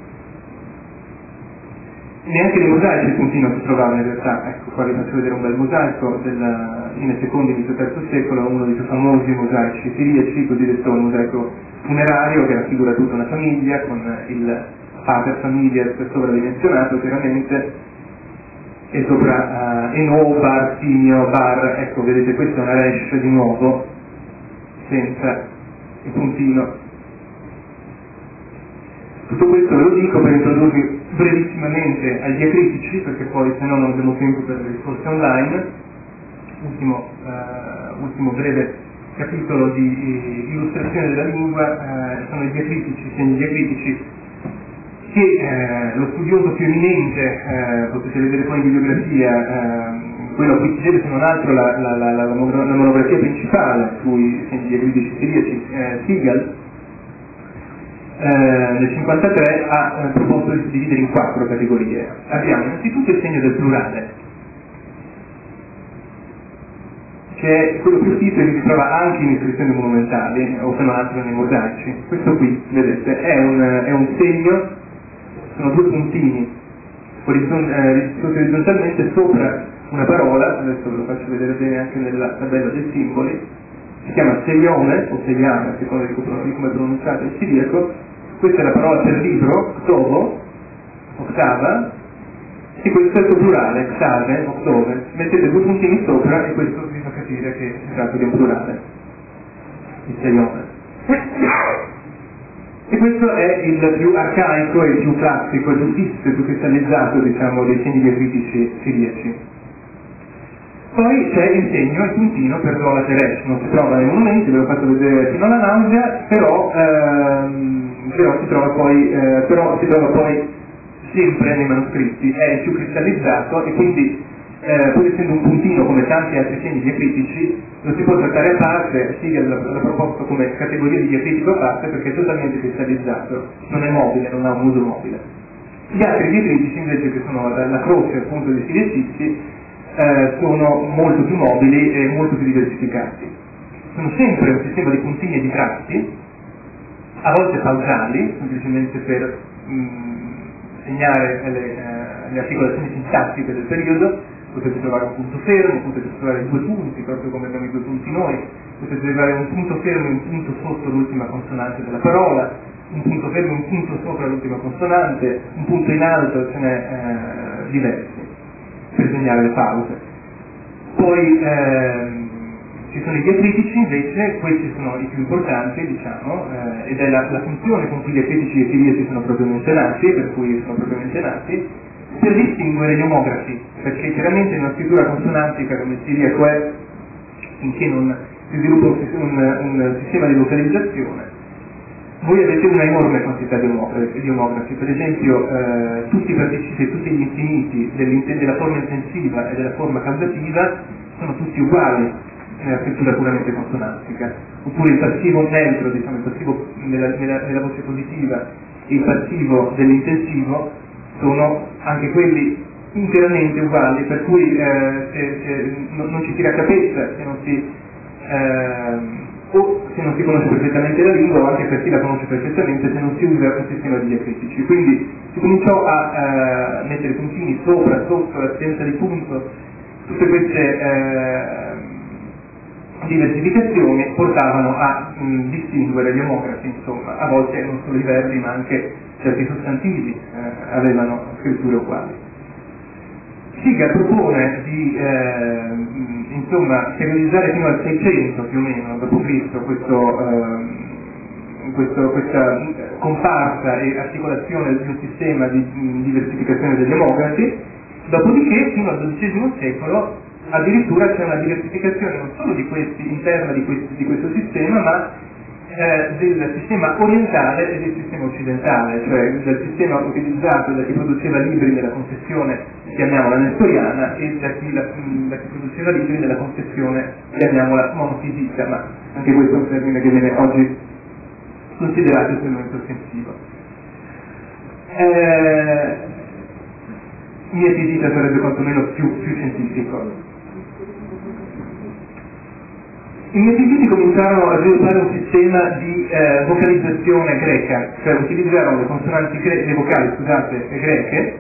Neanche nei mosaici il puntino si trovava in realtà. Ecco, qua vi faccio vedere un bel mosaico della fine secondo inizio terzo secolo, uno dei più famosi mosaici siriaci, cosiddetto mosaico funerario, che raffigura tutta una famiglia con il pater familias sovradimensionato chiaramente, e sopra uh, Eno, Bar, Simio, Bar. Ecco, vedete, questa è una resh di nuovo senza il puntino. Tutto questo ve lo dico per introdurvi brevissimamente ai diacritici, perché poi se no non abbiamo tempo per le risposte online. Ultimo, uh, ultimo breve capitolo di, di illustrazione della lingua, uh, sono i diacritici, i segni diacritici, che eh, lo studioso più eminente, eh, potete vedere poi in bibliografia, eh, quello a cui si deve se non altro la, la, la, la, la monografia principale sui segni diacritici siriaci, eh, Sigal, eh, nel cinquantatré ha eh, proposto di dividere in quattro categorie. Abbiamo innanzitutto il segno del plurale, che è quello più fisso e che si trova anche in iscrizioni monumentali, o se non altro nei mosaici. Questo qui, vedete, è un, è un segno, sono due puntini orizzont- eh, orizzontalmente sopra una parola, adesso ve lo faccio vedere bene anche nella tabella dei simboli, si chiama seglione, o segliame, a seconda di come pronunciate il siriaco. Questa è la parola per libro, octovo, ottava, e questo è il suo plurale, octave, ottove. Mettete due puntini sopra e questo vi fa capire che si tratta di un plurale, il seglione. E questo è il più arcaico, il più classico, il più fisso, il più cristallizzato, diciamo, dei segni diacritici siriaci. Poi c'è il segno, il puntino per Lola Teresh, non si trova nei monumenti, ve l'ho fatto vedere fino alla nausea, però, ehm, però, si trova poi, eh, però si trova poi sempre nei manoscritti, è il più cristallizzato e quindi, eh, pur essendo un puntino come tanti altri segni diacritici, lo si può trattare a parte. Siegel l'ha proposto come categoria di diacritico a parte perché è totalmente cristallizzato, non è mobile, non ha un uso mobile. Gli altri diacritici invece, che sono la, la croce appunto dei siriacisti, eh, sono molto più mobili e molto più diversificati. Sono sempre un sistema di puntini e di tratti, a volte pausali, semplicemente per mh, segnare le, eh, le articolazioni sintattiche del periodo. Potete trovare un punto fermo, potete trovare due punti, proprio come abbiamo i due punti noi, potete trovare un punto fermo e un punto sotto l'ultima consonante della parola, un punto fermo e un punto sopra l'ultima consonante, un punto in alto, ce n'è eh, diversi, per segnare le pause. Poi ehm, ci sono i diacritici, invece, questi sono i più importanti, diciamo, eh, ed è la, la funzione con cui i diacritici e i filiesi sono propriamente nati, per cui sono propriamente nati, per distinguere gli omografi, perché chiaramente in una scrittura consonantica come il siriaco è, finché non si sviluppa un, un, un sistema di vocalizzazione, voi avete una enorme quantità di omografi, di omografi. Per esempio eh, tutti i participi e tutti gli infiniti della forma intensiva e della forma causativa sono tutti uguali nella scrittura puramente consonantica, oppure il passivo neutro, diciamo il passivo nella, nella, nella voce positiva e il passivo dell'intensivo sono anche quelli interamente uguali, per cui eh, se, se, non, non ci si raccapezza se non si eh, o se non si conosce perfettamente la lingua, o anche per chi la conosce perfettamente se non si usa un sistema di diacritici. Quindi si cominciò a eh, mettere puntini sopra, sotto, l'assenza di punto, tutte queste eh, diversificazioni portavano a mh, distinguere gli omografi, insomma, a volte non solo i verbi ma anche certi sostantivi eh, avevano scritture uguali. Siga propone di eh, insomma serializzare fino al seicento più o meno dopo Cristo questo, eh, questo, questa comparsa e articolazione di un sistema di mh, diversificazione degli omografi, dopodiché fino al dodicesimo secolo addirittura c'è una diversificazione non solo di questi, interna di, questi, di questo sistema, ma eh, del sistema orientale e del sistema occidentale, cioè del sistema utilizzato da chi produceva libri nella confessione, chiamiamola nestoriana, e da chi, la, da chi produceva libri nella confessione, chiamiamola monofisica, ma anche questo è un termine che viene oggi considerato estremamente offensivo. Eh, Mietidita sarebbe quantomeno più, più scientifico. I Mietiditi cominciarono a sviluppare un sistema di eh, vocalizzazione greca, cioè utilizzarono le consonanti greche, le vocali, scusate, greche,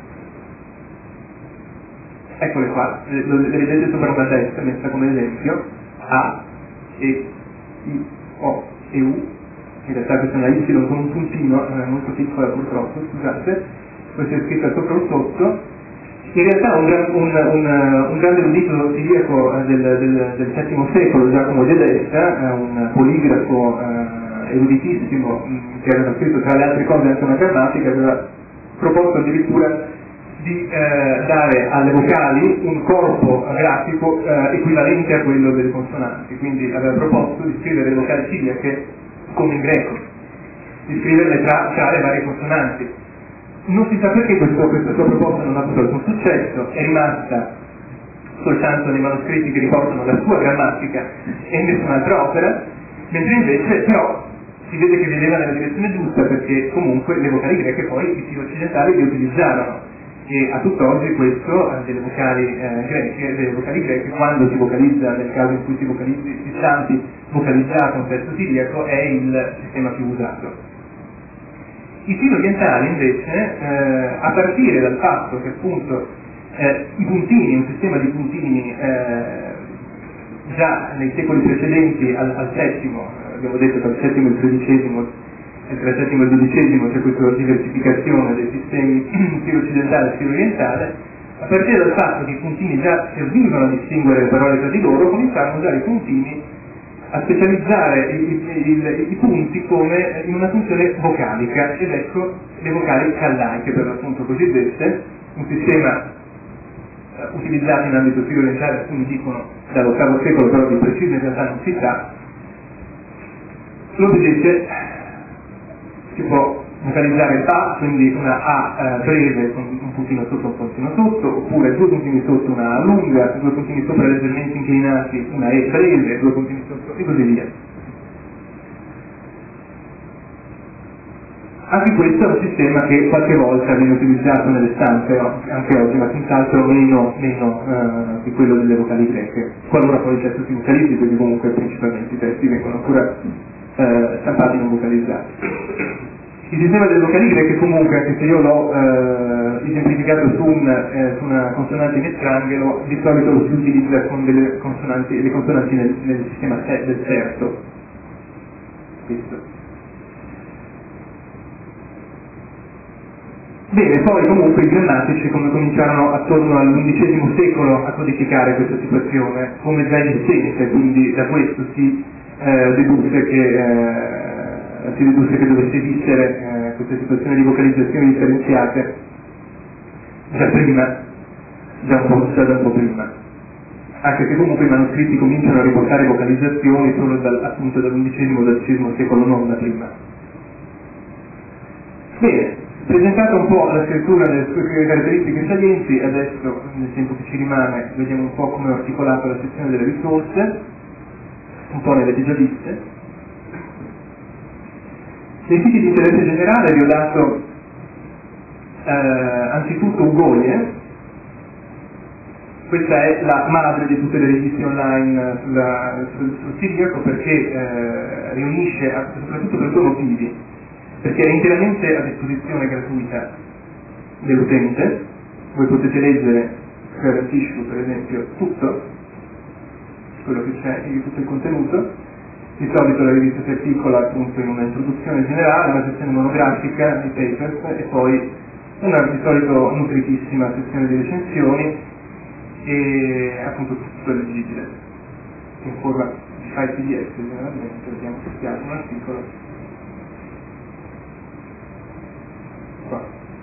eccole qua, le, le vedete sopra una destra messa come esempio, A, E, I, O e U, in realtà questa è una Y con un puntino, eh, molto piccola purtroppo, scusate, questa è scritta sopra o sotto. In realtà un, gran, un, un, un grande erudito siriaco del, del, del settimo secolo, Giacomo di Edessa, un poligrafo eh, eruditissimo, che aveva scritto tra le altre cose anche una grammatica, aveva proposto addirittura di eh, dare alle vocali un corpo grafico eh, equivalente a quello delle consonanti, quindi aveva proposto di scrivere le vocali siriache come in greco, di scriverle tra, tra le varie consonanti. Non si sa perché questo, questa sua proposta non ha avuto alcun successo, è rimasta soltanto nei manoscritti che riportano la sua grammatica e in nessun'altra opera, mentre invece però si vede che vedeva nella direzione giusta, perché comunque le vocali greche poi i stili occidentali le utilizzarono, e a tutt'oggi questo delle vocali eh, greche, delle vocali greche, quando si vocalizza, nel caso in cui si vocalizzi si stampi vocalizzato un testo siriaco, è il sistema più usato. I stili orientali invece, eh, a partire dal fatto che appunto eh, i puntini, un sistema di puntini eh, già nei secoli precedenti al, al settimo, abbiamo detto tra il settimo e il tredicesimo, e tra il settimo e il dodicesimo c'è questa diversificazione dei sistemi stile occidentale e stile orientale, a partire dal fatto che i puntini già servivano a distinguere le parole tra di loro, cominciarono a usare i puntini, a specializzare i, i, i, i punti come in una funzione vocalica, ed ecco le vocali callaiche per l'appunto cosiddette, un sistema eh, utilizzato in ambito stile orientale, alcuni dicono dall'ottavo secolo, però di preciso in realtà non si sa. Lo vedete, si può vocalizzare A, quindi una A eh, breve con un puntino sotto e un puntino sotto, oppure due puntini sotto, una A lunga, due puntini sopra leggermente inclinati, una E breve, due puntini sotto e così via. Anche questo è un sistema che qualche volta viene utilizzato nelle stampe, anche oggi, ma senz'altro meno, meno eh, di quello delle vocali greche, qualora poi il testo si vocalizzi, perché comunque principalmente i testi vengono ancora eh, stampati non vocalizzati. Il sistema delle vocali greche comunque, anche se io l'ho eh, esemplificato su, un, eh, su una consonante in estrangelo, di solito lo si utilizza con delle consonanti, le consonanti nel, nel sistema del terzo. Questo. Bene, poi comunque i grammatici come cominciarono attorno all'undicesimo secolo a codificare questa situazione come già esistente, quindi da questo si eh, dedusse che eh, si dedusse che dovesse esistere eh, questa situazione di vocalizzazioni differenziate già prima, già un po', già da un po' prima. Anche se comunque i manoscritti cominciano a riportare vocalizzazioni solo dal, appunto dall'undicesimo o dodicesimo secolo, non da prima. Bene, presentata un po' la scrittura nelle sue caratteristiche salienti, adesso nel tempo che ci rimane vediamo un po' come ho articolato la sezione delle risorse, un po' ne avete già viste. Nei siti di interesse generale vi ho dato eh, anzitutto Ugoie. Questa è la madre di tutte le riviste online sulla, sul, sul siriaco, perché eh, riunisce, soprattutto per due motivi, perché è interamente a disposizione gratuita dell'utente. Voi potete leggere per issue, per esempio, tutto quello che c'è, tutto il contenuto. Di solito la rivista si articola appunto in una introduzione generale, una sezione monografica di papers e poi una di solito nutritissima sezione di recensioni e appunto tutto è leggibile in forma di file P D F generalmente. Vediamo se si apre un articolo qua,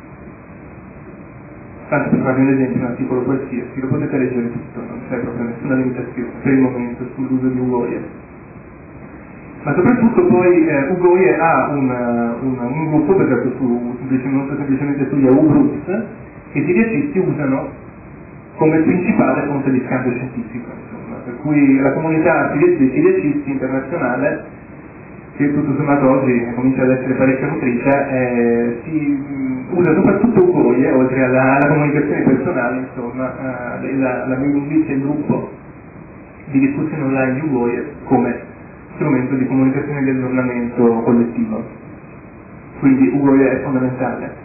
tanto per farvi un esempio, un articolo qualsiasi lo potete leggere tutto, non c'è proprio nessuna limitazione per il momento sull'uso di Ugoie. Ma soprattutto poi eh, Ugoie ha un, un, un gruppo basato su semplicemente, semplicemente su Yahoo Groups che i siriacisti usano come principale fonte di scambio scientifico, insomma, per cui la comunità dei siriacisti internazionale, che tutto sommato oggi comincia ad essere parecchio nutrita, eh, si mh, usa soprattutto Ugoie, oltre alla, alla comunicazione personale, insomma, eh, la, la mailing list e il gruppo di discussione online di Ugoie come strumento di comunicazione e di aggiornamento collettivo. Quindi Ugoie è fondamentale.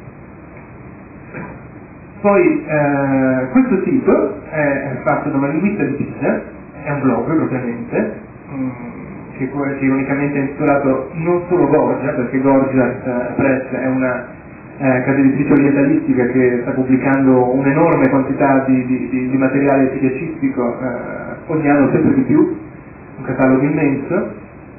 Poi eh, questo sito è fatto da una linguista di Pisa, è un blog propriamente, mh, che, che ironicamente è intitolato non solo Gorgia, perché Gorgia eh, Press è una eh, casa editrice orientalistica che sta pubblicando un'enorme quantità di, di, di, di materiale siriacistico eh, ogni anno, sempre di più, un catalogo immenso.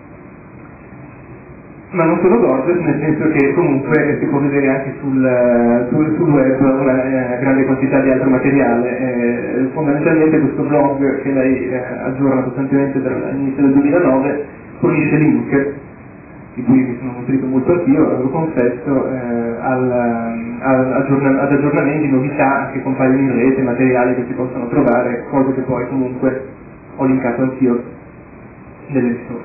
Ma non solo Gorgias, nel senso che comunque si può vedere anche sul, sul, sul web una eh, grande quantità di altro materiale. Eh, fondamentalmente questo blog che lei eh, aggiorna costantemente dall'inizio del duemilanove fornisce link, di cui mi sono nutrito molto anch'io, lo confesso, eh, al, al, aggiorna, ad aggiornamenti, novità che compaiono in rete, materiali che si possono trovare, cose che poi comunque ho linkato anch'io nelle risorse.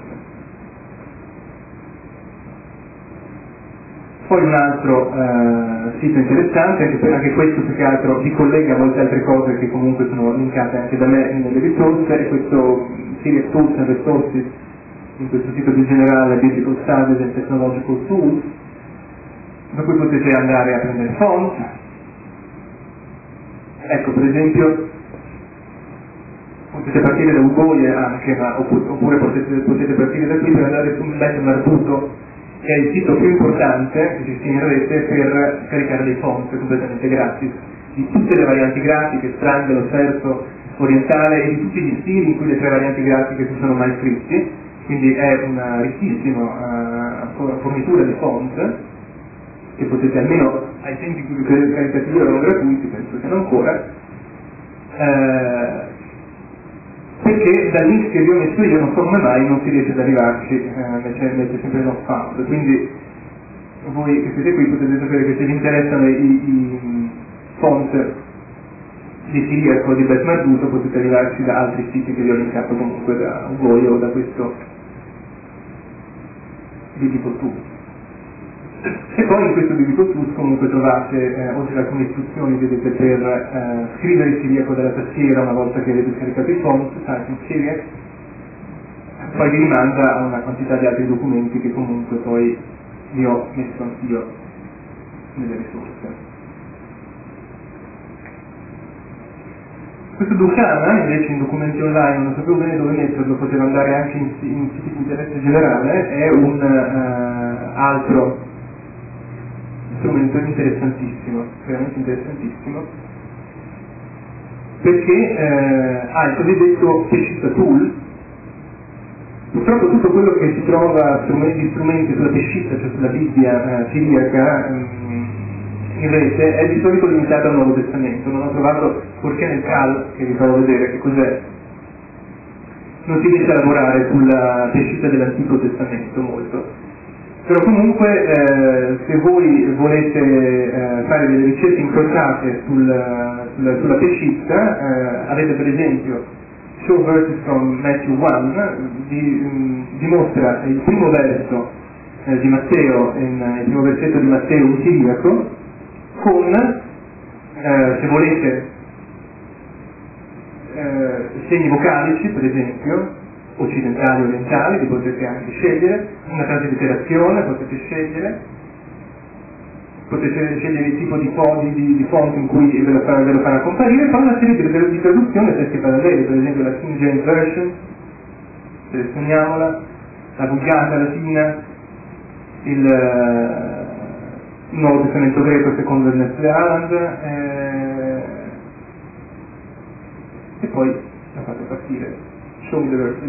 Poi un altro eh, sito interessante, anche, per, anche questo più che altro vi collega a molte altre cose che comunque sono linkate anche da me nelle risorse, è questo Syriac Tools and Resources, in questo sito più generale Biblical Studies and Technological Tools, da cui potete andare a prendere font. Ecco, per esempio, potete partire da Ugoie anche, ma, oppure potete, potete partire da qui per andare su Met Marbuto, che è il sito più importante che esiste in rete per caricare dei font completamente gratis, di tutte le varianti grafiche, Strangle, Serso, Orientale e di tutti gli stili in cui le tre varianti grafiche si sono mai scritti, quindi è una ricchissima uh, fornitura di font che potete, almeno ai tempi in cui i caricativi erano gratuiti, penso che non ancora, uh, perché dal link che vi ho messo io non so come mai non si riesce ad arrivarci, eh, invece mette sempre not found, quindi voi che siete qui potete sapere che se vi interessano i, i font di Siriaco o di Bet Marbuto potete arrivarci da altri siti che vi ho linkato comunque da Ugoie o da questo Biblical Tools. E poi in questo Biblical Tools comunque trovate, eh, oltre ad alcune istruzioni vedete per eh, scrivere il siriaco dalla tastiera una volta che avete scaricato i font, Typing Syriac, poi vi rimanda a una quantità di altri documenti che comunque poi vi ho messo anch'io nelle risorse. Questo Ducana invece in documenti online non sapevo bene dove metterlo, poteva andare anche in, in siti di interesse generale, è un uh, altro strumento interessantissimo, veramente interessantissimo, perché eh, ha il cosiddetto pescista tool. Purtroppo tutto quello che si trova strumenti, strumenti sulla pescista, cioè sulla Bibbia eh, siriaca, ehm, in rete è di solito limitato al Nuovo Testamento. Non ho trovato, forché nel C A L, che vi farò vedere che cos'è, non si riesce a lavorare sulla pescita dell'Antico Testamento molto. Però comunque eh, se voi volete eh, fare delle ricerche incrociate sul, sulla, sulla pescita, eh, avete per esempio Show Verses from Matthew uno, vi, mh, dimostra il primo verso eh, di Matteo, in, il primo versetto di Matteo in siriaco, con, eh, se volete, eh, segni vocalici, per esempio, occidentali o orientali, li potete anche scegliere, una traslitterazione potete scegliere, potete scegliere il tipo di, di, di, di font in cui ve lo, farà, ve lo farà comparire, e poi una serie di, di traduzioni a testi paralleli, per esempio la King James Version, selezioniamola, la Vulgata latina, il, il Nuovo Testamento greco secondo il Nestle Aland, eh, e poi la fate partire. Show me the verses.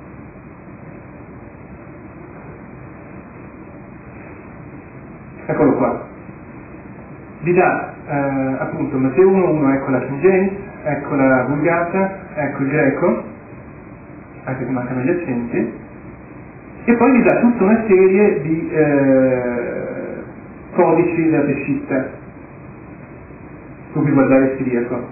Eccolo qua. Vi dà eh, appunto Matteo uno uno, ecco la King James, ecco la Vulgata, ecco il greco, anche se mancano gli accenti, e poi vi dà tutta una serie di eh, codici della pescita su cui guardare il siriaco.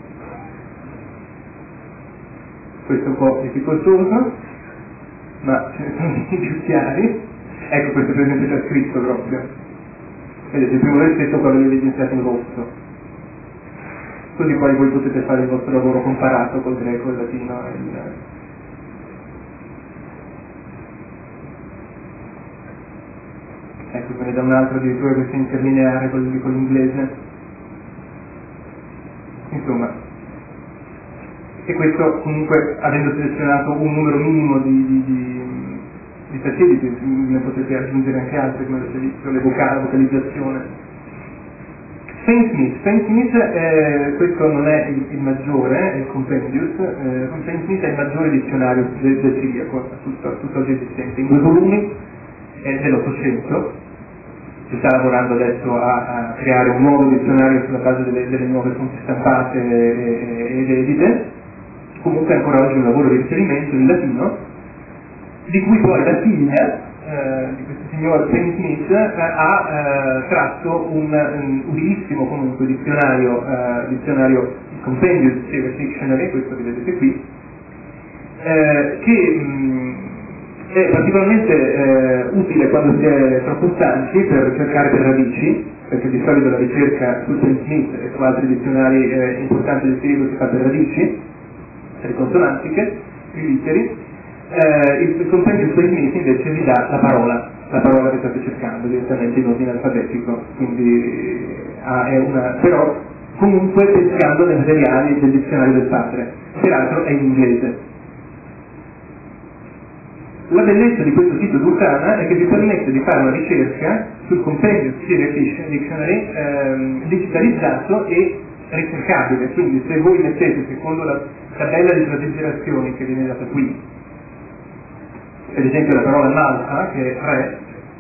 Questo è un po' difficoltoso, ma ce ne sono di più chiari. Ecco, questo per esempio c'è scritto proprio. Vedete, il primo versetto quello che evidenziato in rosso. Così poi voi potete fare il vostro lavoro comparato col greco, il latino e il... Ecco, ve ne da un altro addirittura che si interlineare con l'inglese. Insomma, e questo comunque avendo selezionato un numero minimo di, di, di, di satelliti, ne potete aggiungere anche altri come avete visto, le vocali, la vocalizzazione. Saint Smith, Saint Smith eh, questo non è il, il maggiore, è il Compendius, eh, Saint Smith è il maggiore dizionario del, del siriaco, tutto, tutto oggi esistente, in due volumi, è dell'Ottocento. Si sta lavorando adesso a, a creare un nuovo dizionario sulla base delle, delle nuove fonti stampate ed edite. Comunque ancora oggi un lavoro di riferimento in latino, di cui poi la figlia eh, di questo signor Saint Smith eh, ha eh, tratto un, un utilissimo comunque dizionario, eh, dizionario Compendius Serious Dictionary, questo che vedete qui, eh, che mh, è particolarmente eh, utile quando si è troppo stanchi per cercare per radici, perché di solito la ricerca su Saint Smith e su altri dizionari eh, importanti del siriaco si fa per radici, le consonantiche, i literi. Eh, il Compendium Saint Smith invece vi dà la parola, la parola che state cercando direttamente in ordine alfabetico, quindi ah, è una, però comunque pescando nei materiali del dizionario del padre, peraltro è in inglese. La bellezza di questo sito Vulcana è che vi permette di fare una ricerca sul Compendium Serious Dictionary ehm, digitalizzato e ricercabile, quindi se voi mettete secondo la tabella di traslitterazioni che viene data qui, per esempio la parola malta, che è re,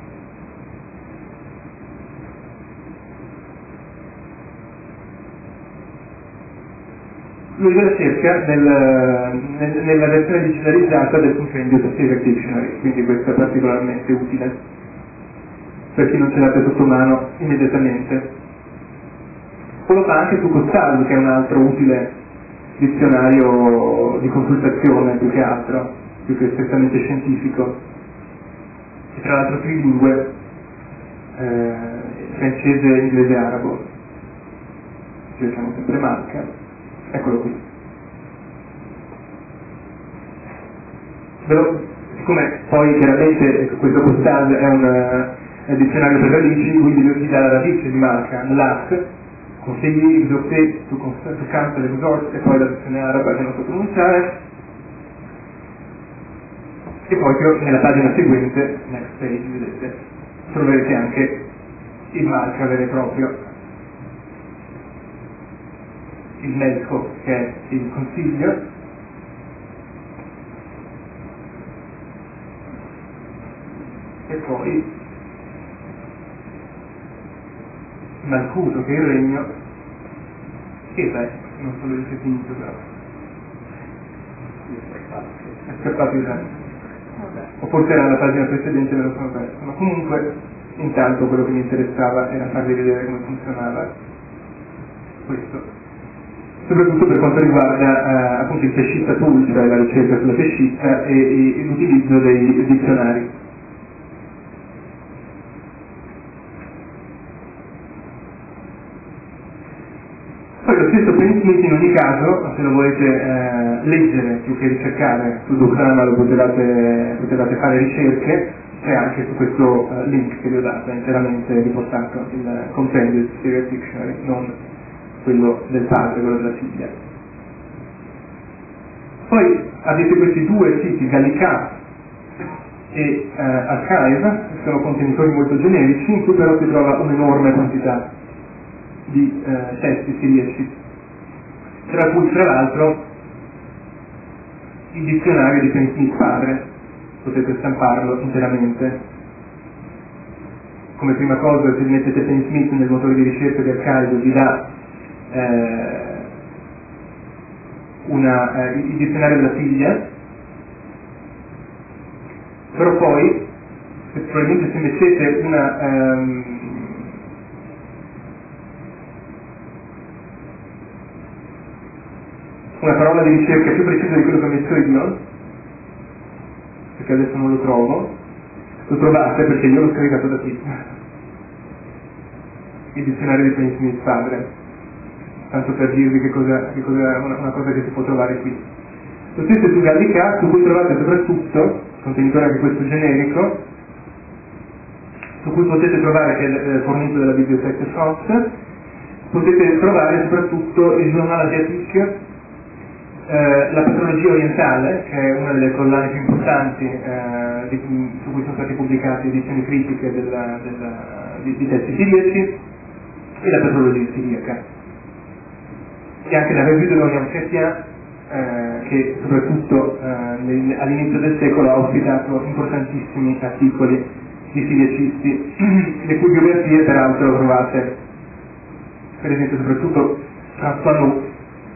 lui la cerca nel, nel, nella versione digitalizzata del Compendium Serious Dictionary, quindi questo è particolarmente utile per chi non ce l'ha sotto mano immediatamente. O lo fa anche su Costaldo, che è un altro utile dizionario di consultazione più che altro, più che strettamente scientifico, e tra l'altro trilingue, eh, francese, inglese e arabo. Ci diciamo sempre marca, eccolo qui. Però, siccome poi chiaramente questo Costaldo è un, è un dizionario per radici, quindi vi dà la radice di marca, l'A C, consigli, exhorté, su campo dell'exhort, e poi la versione araba che non so pronunciare, e poi nella pagina seguente, next page, vedete, troverete anche il Malka vero e proprio, il Melco che è il consiglio, e poi Malcuto che è il regno, che beh, non so dove si è finito però. È scappato il regno. O forse era la pagina precedente, me lo sono perso, ma comunque intanto quello che mi interessava era farvi vedere come funzionava questo, soprattutto per quanto riguarda eh, appunto il pescista tool, cioè la ricerca sulla pescista e, e, e l'utilizzo dei dizionari. Poi lo stesso Painsmith in ogni caso, se lo volete eh, leggere più che ricercare su Docrana, lo potevate, potevate fare ricerche, c'è anche su questo uh, link che vi ho dato, è interamente riportato il Compendium Serial Dictionary, non quello del padre, quello della figlia. Poi avete questi due siti, Gallica e uh, Archive, che sono contenitori molto generici, in cui però si trova un'enorme quantità di uh, testi siriaci, tra cui tra l'altro il dizionario di Painsmith padre, potete stamparlo interamente. Come prima cosa, se mettete Painsmith nel motore di ricerca di Archive vi dà eh, una, eh, il dizionario della figlia, però poi se, probabilmente se mettete una ehm, una parola di ricerca più precisa di quello che ho messo io, perché adesso non lo trovo, lo trovate perché io l'ho scaricato da qui, il dizionario di Painsmith padre, tanto per dirvi che cosa, che cosa una, una cosa che si può trovare qui. Lo stesso su Gallica, su cui trovate soprattutto, contenitore anche questo generico, su cui potete trovare, che è fornito dalla biblioteca Soft, potete trovare soprattutto il Journal Asiatique, Eh, la patrologia orientale, che è una delle collane più importanti eh, di, su cui sono state pubblicate edizioni critiche della, della, di, di testi siriaci, e la patrologia siriaca, e anche la Revue de l'Orient Chrétien, eh, che soprattutto eh, all'inizio del secolo ha ospitato importantissimi articoli di siriacisti, le cui biografie peraltro trovate, per esempio soprattutto François Nou,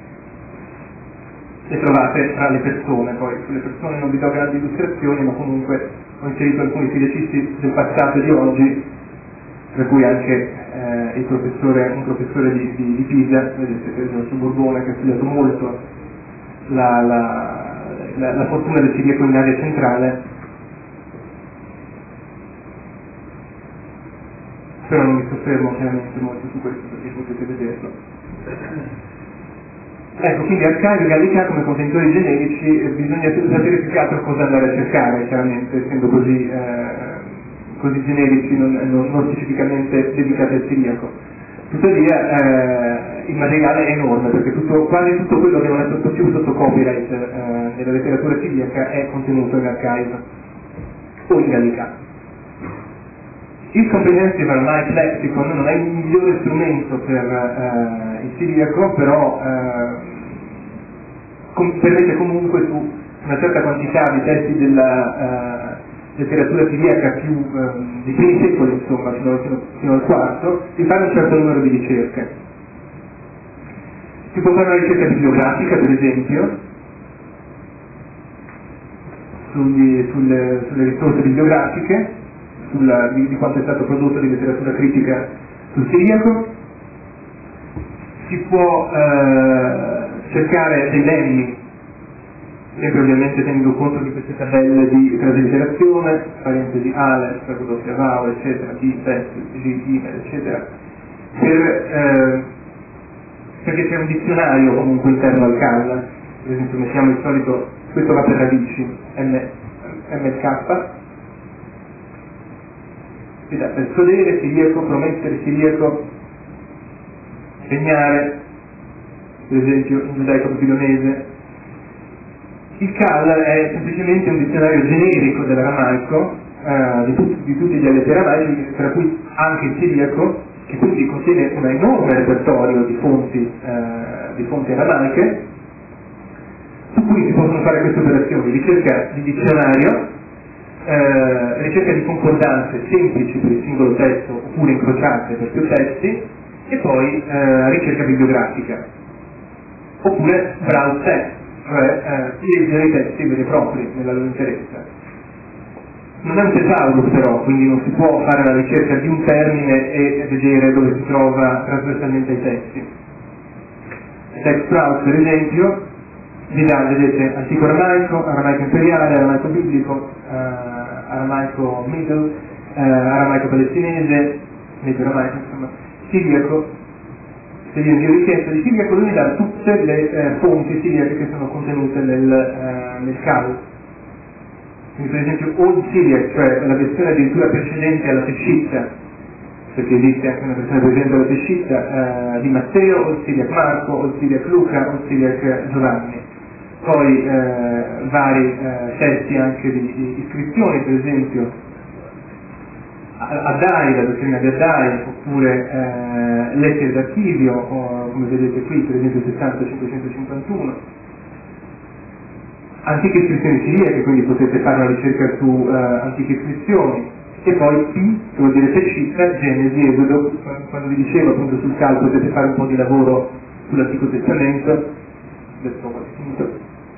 le trovate tra le persone. Poi sulle persone non vi do grandi illustrazioni, ma comunque ho inserito alcuni siriacisti del passato e di oggi, tra cui anche eh, il professore, un professore di, di, di Pisa, vedete, Giorgio Borbone, che ha studiato molto la, la, la, la fortuna del siriaco in Asia centrale, però non mi soffermo chiaramente molto su questo perché potete vederlo. Ecco, quindi Archive e Gallica come contenitori generici eh, bisogna sapere più che altro cosa andare a cercare, chiaramente, essendo così, eh, così generici, non, non, non specificamente dedicati al siriaco. Tuttavia eh, il materiale è enorme, perché tutto, quasi tutto quello che non è sotto più sotto copyright eh, nella letteratura siriaca è contenuto in Archive o in Gallica. Il Comprehensive Aramaic Lexicon non è il migliore strumento per eh, il siriaco, però eh, com- permette comunque su una certa quantità di testi della eh, letteratura siriaca più eh, di primi secoli, insomma, fino, fino, fino al quarto, di fare un certo numero di ricerche. Si può fare una ricerca bibliografica, per esempio, sugli, sulle, sulle risorse bibliografiche, Sulla, di, di quanto è stato prodotto di letteratura critica sul siriaco. Si può eh, cercare dei lemmi, sempre ovviamente tenendo conto di queste tabelle di traslitterazione, parentesi Aleph, tradotti a Vau, eccetera, B, Test, G, Email, eccetera, per, eh, perché c'è un dizionario comunque interno al C A L, per esempio mettiamo il solito, questo va per radici, M, M K, per sodere, siriaco, promettere, siriaco, segnare, per esempio in giudaico babilonese. Il C A L è semplicemente un dizionario generico dell'aramaico eh, di, tutti, di tutti gli dialetti aramaici, tra cui anche il siriaco, che quindi contiene un enorme repertorio di fonti, eh, di fonti aramaiche, su cui si possono fare queste operazioni: ricerca di dizionario, eh, ricerca di concordanze semplici per il singolo testo oppure incrociate per più testi, e poi eh, ricerca bibliografica, oppure browse text, cioè eh, leggere i testi veri e propri nella loro interezza. Non è un tesaurus però, quindi non si può fare la ricerca di un termine e vedere dove si trova trasversalmente ai testi. Text browse, per esempio, vi dà, vedete, antico aramaico, aramaico imperiale, aramaico biblico, eh, aramaico middle, eh, aramaico palestinese, medio aramaico, insomma, siriaco. Se io invio richiesta di siriaco, lui mi dà tutte le eh, fonti siriache che sono contenute nel, eh, nel cavo. Quindi per esempio Old Syriac, cioè la versione addirittura precedente alla Peshitta, perché esiste anche una versione precedente alla Peshitta, eh, di Matteo, Old Syriac Marco, Old Syriac Luca, Old Syriac Giovanni. Poi eh, vari eh, testi anche di, di iscrizioni, per esempio Addai, la dottrina di Addai, oppure eh, lettere d'archivio, o, come vedete qui, per esempio sessanta cinquecentocinquantuno. Antiche iscrizioni siriache, quindi potete fare una ricerca su uh, antiche iscrizioni, e poi P, che vuol dire Peshitta, Genesi, Esodo. Quando vi dicevo appunto sul calco potete fare un po' di lavoro sull'Antico Testamento, adesso ho finito,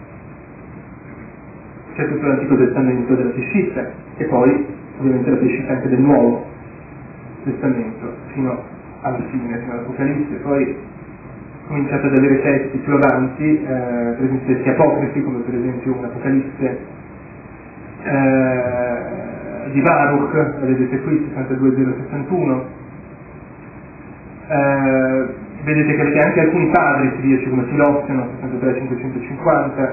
c'è tutto l'Antico Testamento della Peshitta, e poi ovviamente la Peshitta anche del Nuovo Testamento, fino alla fine, fino all'Apocalisse. Poi cominciate ad avere testi più avanti, eh, per esempio testi apocrifi, come per esempio un'Apocalisse eh, di Baruch, la vedete qui, sessantadue zero sessantuno. Eh, vedete che avete anche alcuni padri siriaci come Filosteno, sessantatré cinquecentocinquanta,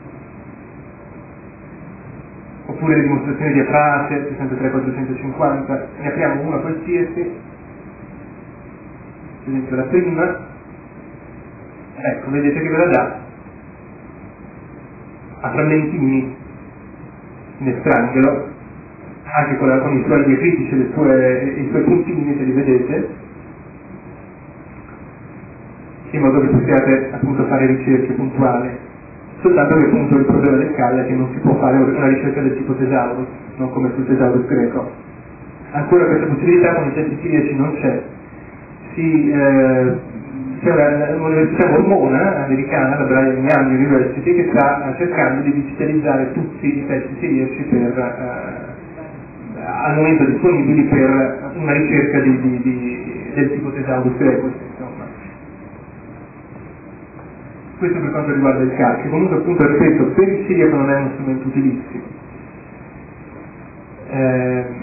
oppure le dimostrazioni di Efrate, sessantatré quattrocentocinquanta. Ne apriamo una qualsiasi, per esempio la prima. Ecco, vedete che ve la dà a frammentini in estrangolo, anche con, la, con i suoi diacritici, le sue, i suoi puntini, se li vedete, in modo che possiate appunto fare ricerche puntuali. Soltanto che appunto il problema del calle è che non si può fare una ricerca del tipo tesaurus, non come sul tesaurus greco. Ancora questa possibilità con i testi siriaci non c'è. Si... Eh, c'è un'università mormona americana, la Brigham Young University, che sta cercando di digitalizzare tutti i testi siriaci per, eh, al momento disponibili per una ricerca di, di, di, del tipo tesaurus greco, insomma. Questo per quanto riguarda il calcio. Comunque appunto ripeto, per il siriaco non è uno strumento utilissimo. Eh,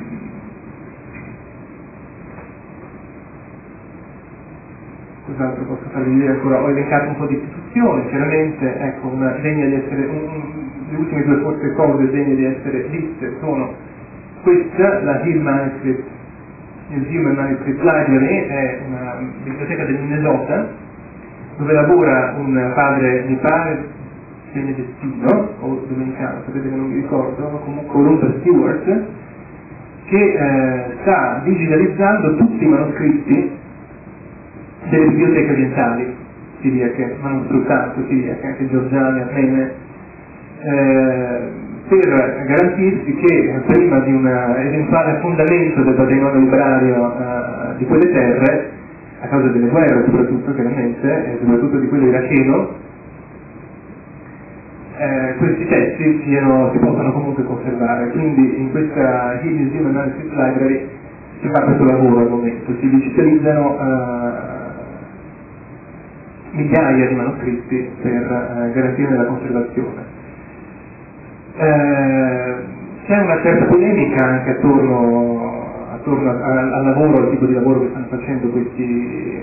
Cos'altro posso farvi vedere ancora? Ho elencato un po' di istituzioni, chiaramente, ecco, una degna di essere, un, un, le ultime due forse cose degne di essere viste sono questa, la Hill Manuscript Museum and Manuscript Library, è una biblioteca del Minnesota, dove lavora un padre, mi pare, benedestino, o domenicano, sapete che non mi ricordo, comunque Columba Stewart, che eh, sta digitalizzando tutti i manoscritti delle biblioteche orientali siriache, ma non soltanto siriache, anche georgiane, armene, eh, per garantirsi che prima di un eventuale affondamento del patrimonio librario eh, di quelle terre, a causa delle guerre soprattutto chiaramente, e soprattutto di quello iracheno, eh, questi testi siano, si possano comunque conservare. Quindi in questa Hill Museum and Manuscript Library si fa questo lavoro al momento, si digitalizzano eh, migliaia di manoscritti per eh, garantirne la conservazione. Eh, c'è una certa polemica anche attorno, attorno al, al lavoro, al tipo di lavoro che stanno facendo questi,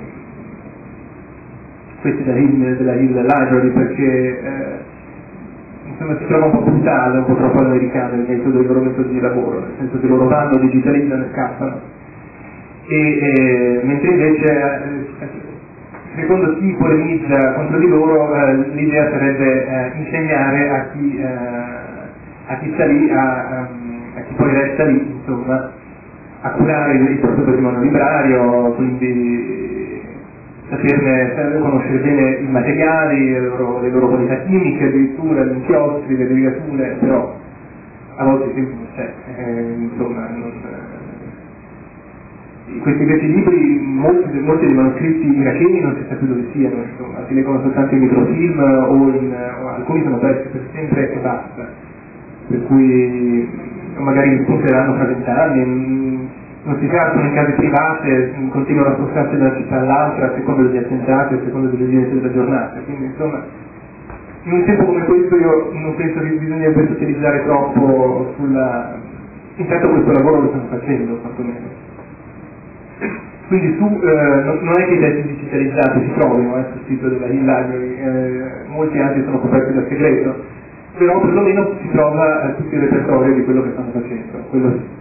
questi da Hill, della Hill Library, perché eh, insomma si trova un po' brutale, un po' troppo americano il metodo, il loro metodo di lavoro, nel senso che loro vanno, digitalizzano e scappano. E, eh, mentre invece eh, secondo chi polemizza contro di loro, eh, l'idea sarebbe eh, insegnare a chi, eh, a chi sta lì, a, a, a chi poi resta lì, insomma, a curare il, il proprio patrimonio librario, quindi saperne, conoscere bene i materiali, le loro, le loro qualità chimiche, addirittura gli inchiostri, le legature, però a volte sì, cioè, eh, insomma, non, eh, questi, questi libri, molti, molti dei manoscritti iracheni non si sa più dove siano, insomma, si leggono soltanto in microfilm o, in, o alcuni sono persi per sempre e basta, per cui magari spunteranno fra vent'anni, non si sa, sono in case private, continuano a spostarsi da una città all'altra a seconda degli attentati, a seconda delle esigenze della giornata, quindi insomma in un tempo come questo io non penso che bisogna utilizzare troppo sulla... intanto questo lavoro lo stanno facendo, quantomeno. Quindi su, eh, non è che i testi digitalizzati si trovino eh, sul sito della e-library, eh, molti altri sono coperti da segreto, però perlomeno si trova eh, tutto il repertorio di quello che stanno facendo, quello sì.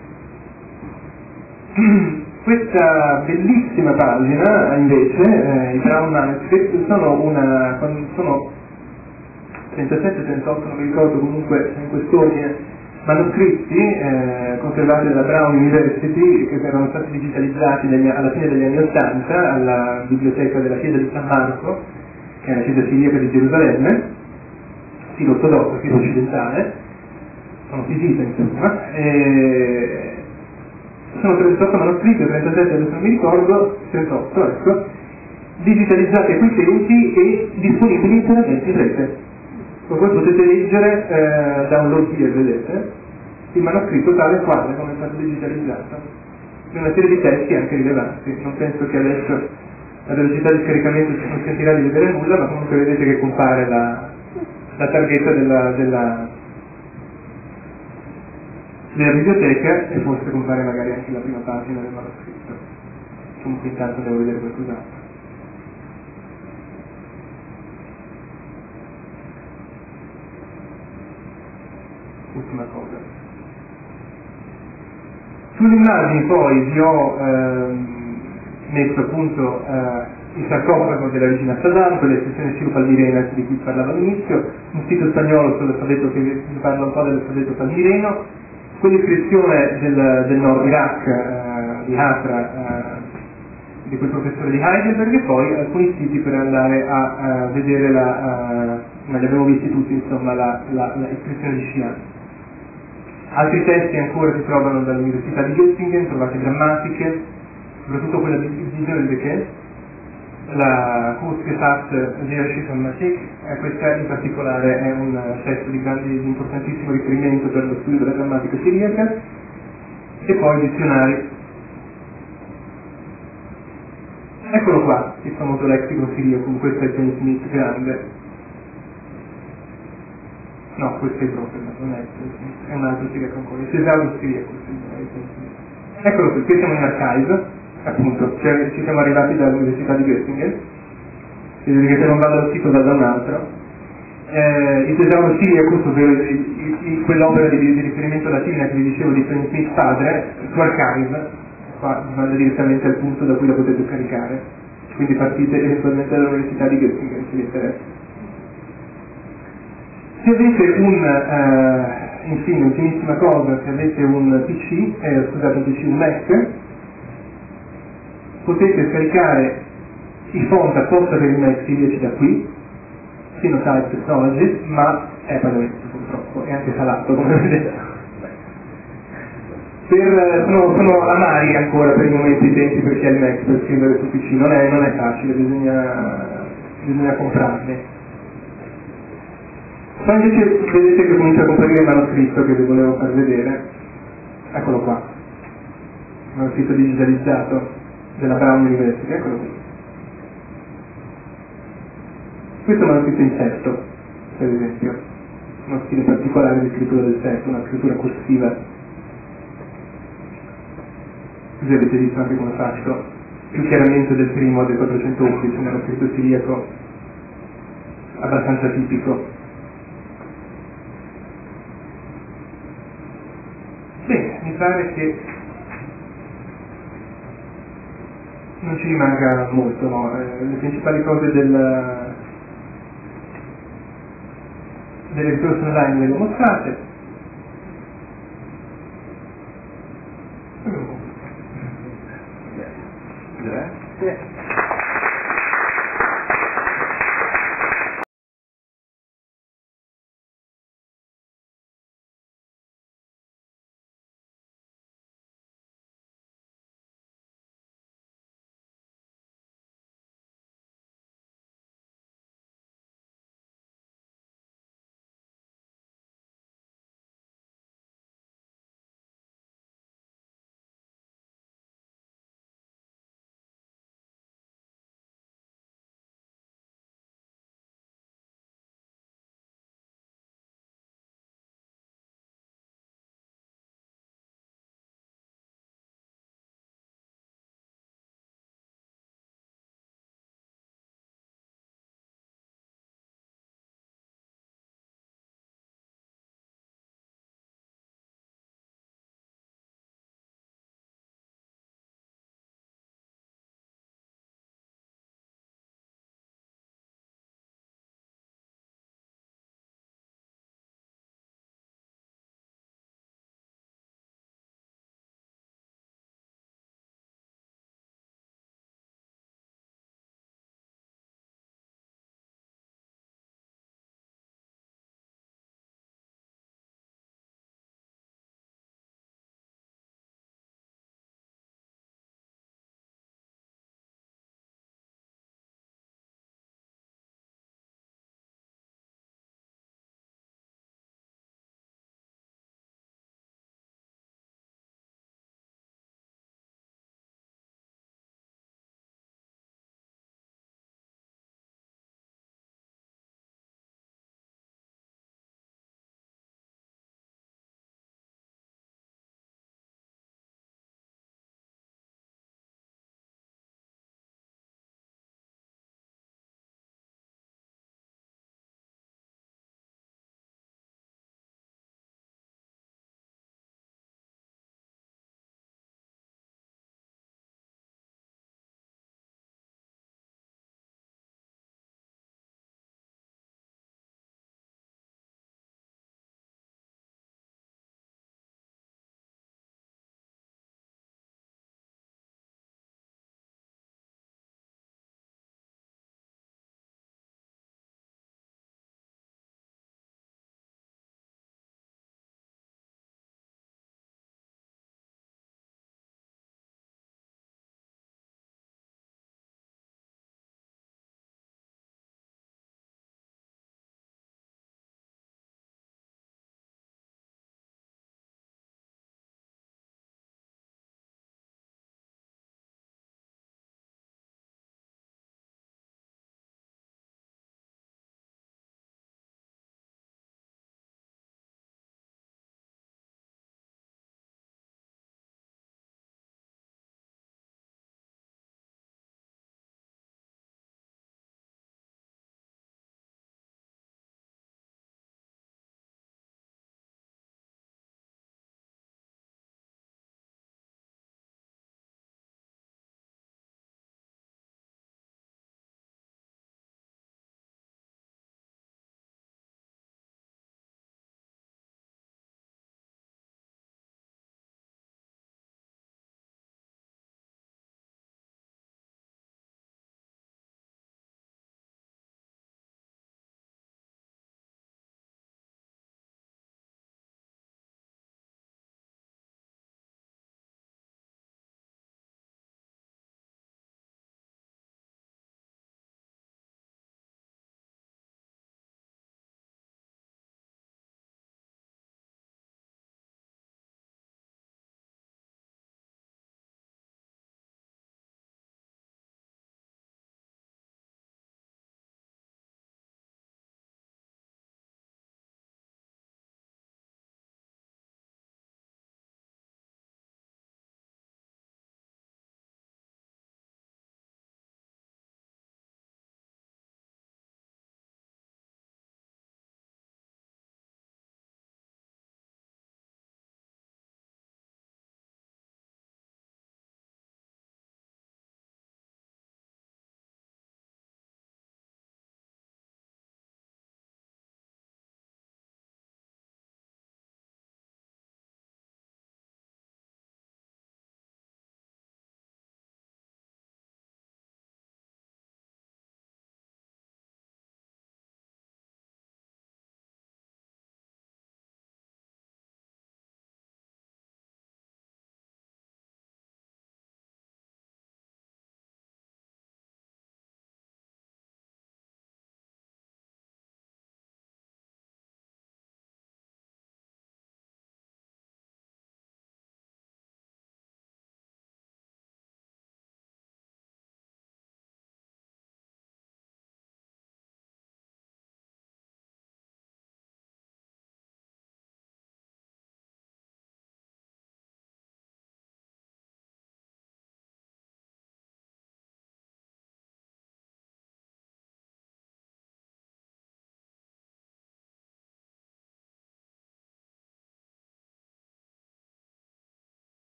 Questa bellissima pagina invece, eh, i Brown Manuscript, sono una, sono trentasette trentotto, non mi ricordo, comunque in questioni manoscritti eh, conservati dalla Brown University che erano stati digitalizzati dagli, alla fine degli anni ottanta alla biblioteca della chiesa di San Marco, che è la chiesa siriaca di Gerusalemme, stile ortodosso, stile occidentale, sono fisita insomma, e sono trentotto manoscritti, trentasette adesso non mi ricordo, trentotto ecco, digitalizzati a quei tempi e disponibili interamente in rete. Con voi potete leggere, eh, download here, vedete, il manoscritto tale quale come è stato digitalizzato, e una serie di testi anche rilevanti. Non penso che adesso la velocità di scaricamento ci consentirà di vedere nulla, ma comunque vedete che compare la, la targhetta della, della, della biblioteca e forse compare magari anche la prima pagina del manoscritto. Comunque intanto devo vedere qualcos'altro. Ultima cosa. Sulle immagini poi vi ho ehm, messo appunto eh, il sarcofago della regina Saddam, con le sezioni Ciro Palmirena di cui parlavo all'inizio, un sito spagnolo sull'alfabeto che vi parla un po' dell'alfabeto palmireno, quell'iscrizione del, del Nord Iraq eh, di Hafra, eh, di quel professore di Heidelberg, e poi alcuni siti per andare a, a vedere la, uh, ma li abbiamo visti tutti, insomma, la, la, la iscrizione di Shian. Altri testi ancora si trovano dall'Università di Göttingen, trovate grammatiche, soprattutto quella di Gildeke, la Kurzgesagt Leadership and Mathematik, eh, questa in particolare è un testo di, grande, di importantissimo riferimento per lo studio della grammatica siriaca, e poi i dizionari. Eccolo qua, il famoso lessicon siriaco, con questo è il James Smith grande. No, questo è proprio, non è il Smith, è un altro siriaco ancora, il Tesauro siriaco. Eccolo qui, qui siamo in archive, appunto, cioè ci siamo arrivati dall'Università di Göttingen, vedete che se non vado al sito vado da un altro. Eh, il Tesauro siriaco, ovvero il, il, il, quell'opera di, di riferimento latina che vi dicevo di James Smith padre, su archive, qua manda direttamente al punto da cui la potete scaricare, quindi partite eventualmente dall'Università di Göttingen se vi interessa. Se avete un, eh, infine, ultimissima cosa, se avete un P C, eh, scusate un P C, un Mac, potete scaricare i font apposta per il Mac siriaci da qui, Phenotype Technologies, ma è pagamento purtroppo, è anche salato come vedete. Per, sono, sono amari ancora per il momento i tempi per chi ha il Mac per scrivere sul P C, non è, non è facile, bisogna, bisogna comprarli. Poi invece vedete che comincia a comparire il manoscritto che vi volevo far vedere, eccolo qua, il manoscritto digitalizzato della Brown University, eccolo qui. Questo è un manoscritto in testo, per esempio, uno stile particolare di scrittura del testo, una scrittura corsiva. Così avete visto anche come faccio più chiaramente del primo del quattrocentoundici, un manoscritto siriaco abbastanza tipico. Bene, mi pare che non ci rimanga molto, no? Eh, le principali cose del, delle risorse online le ho mostrate. Grazie.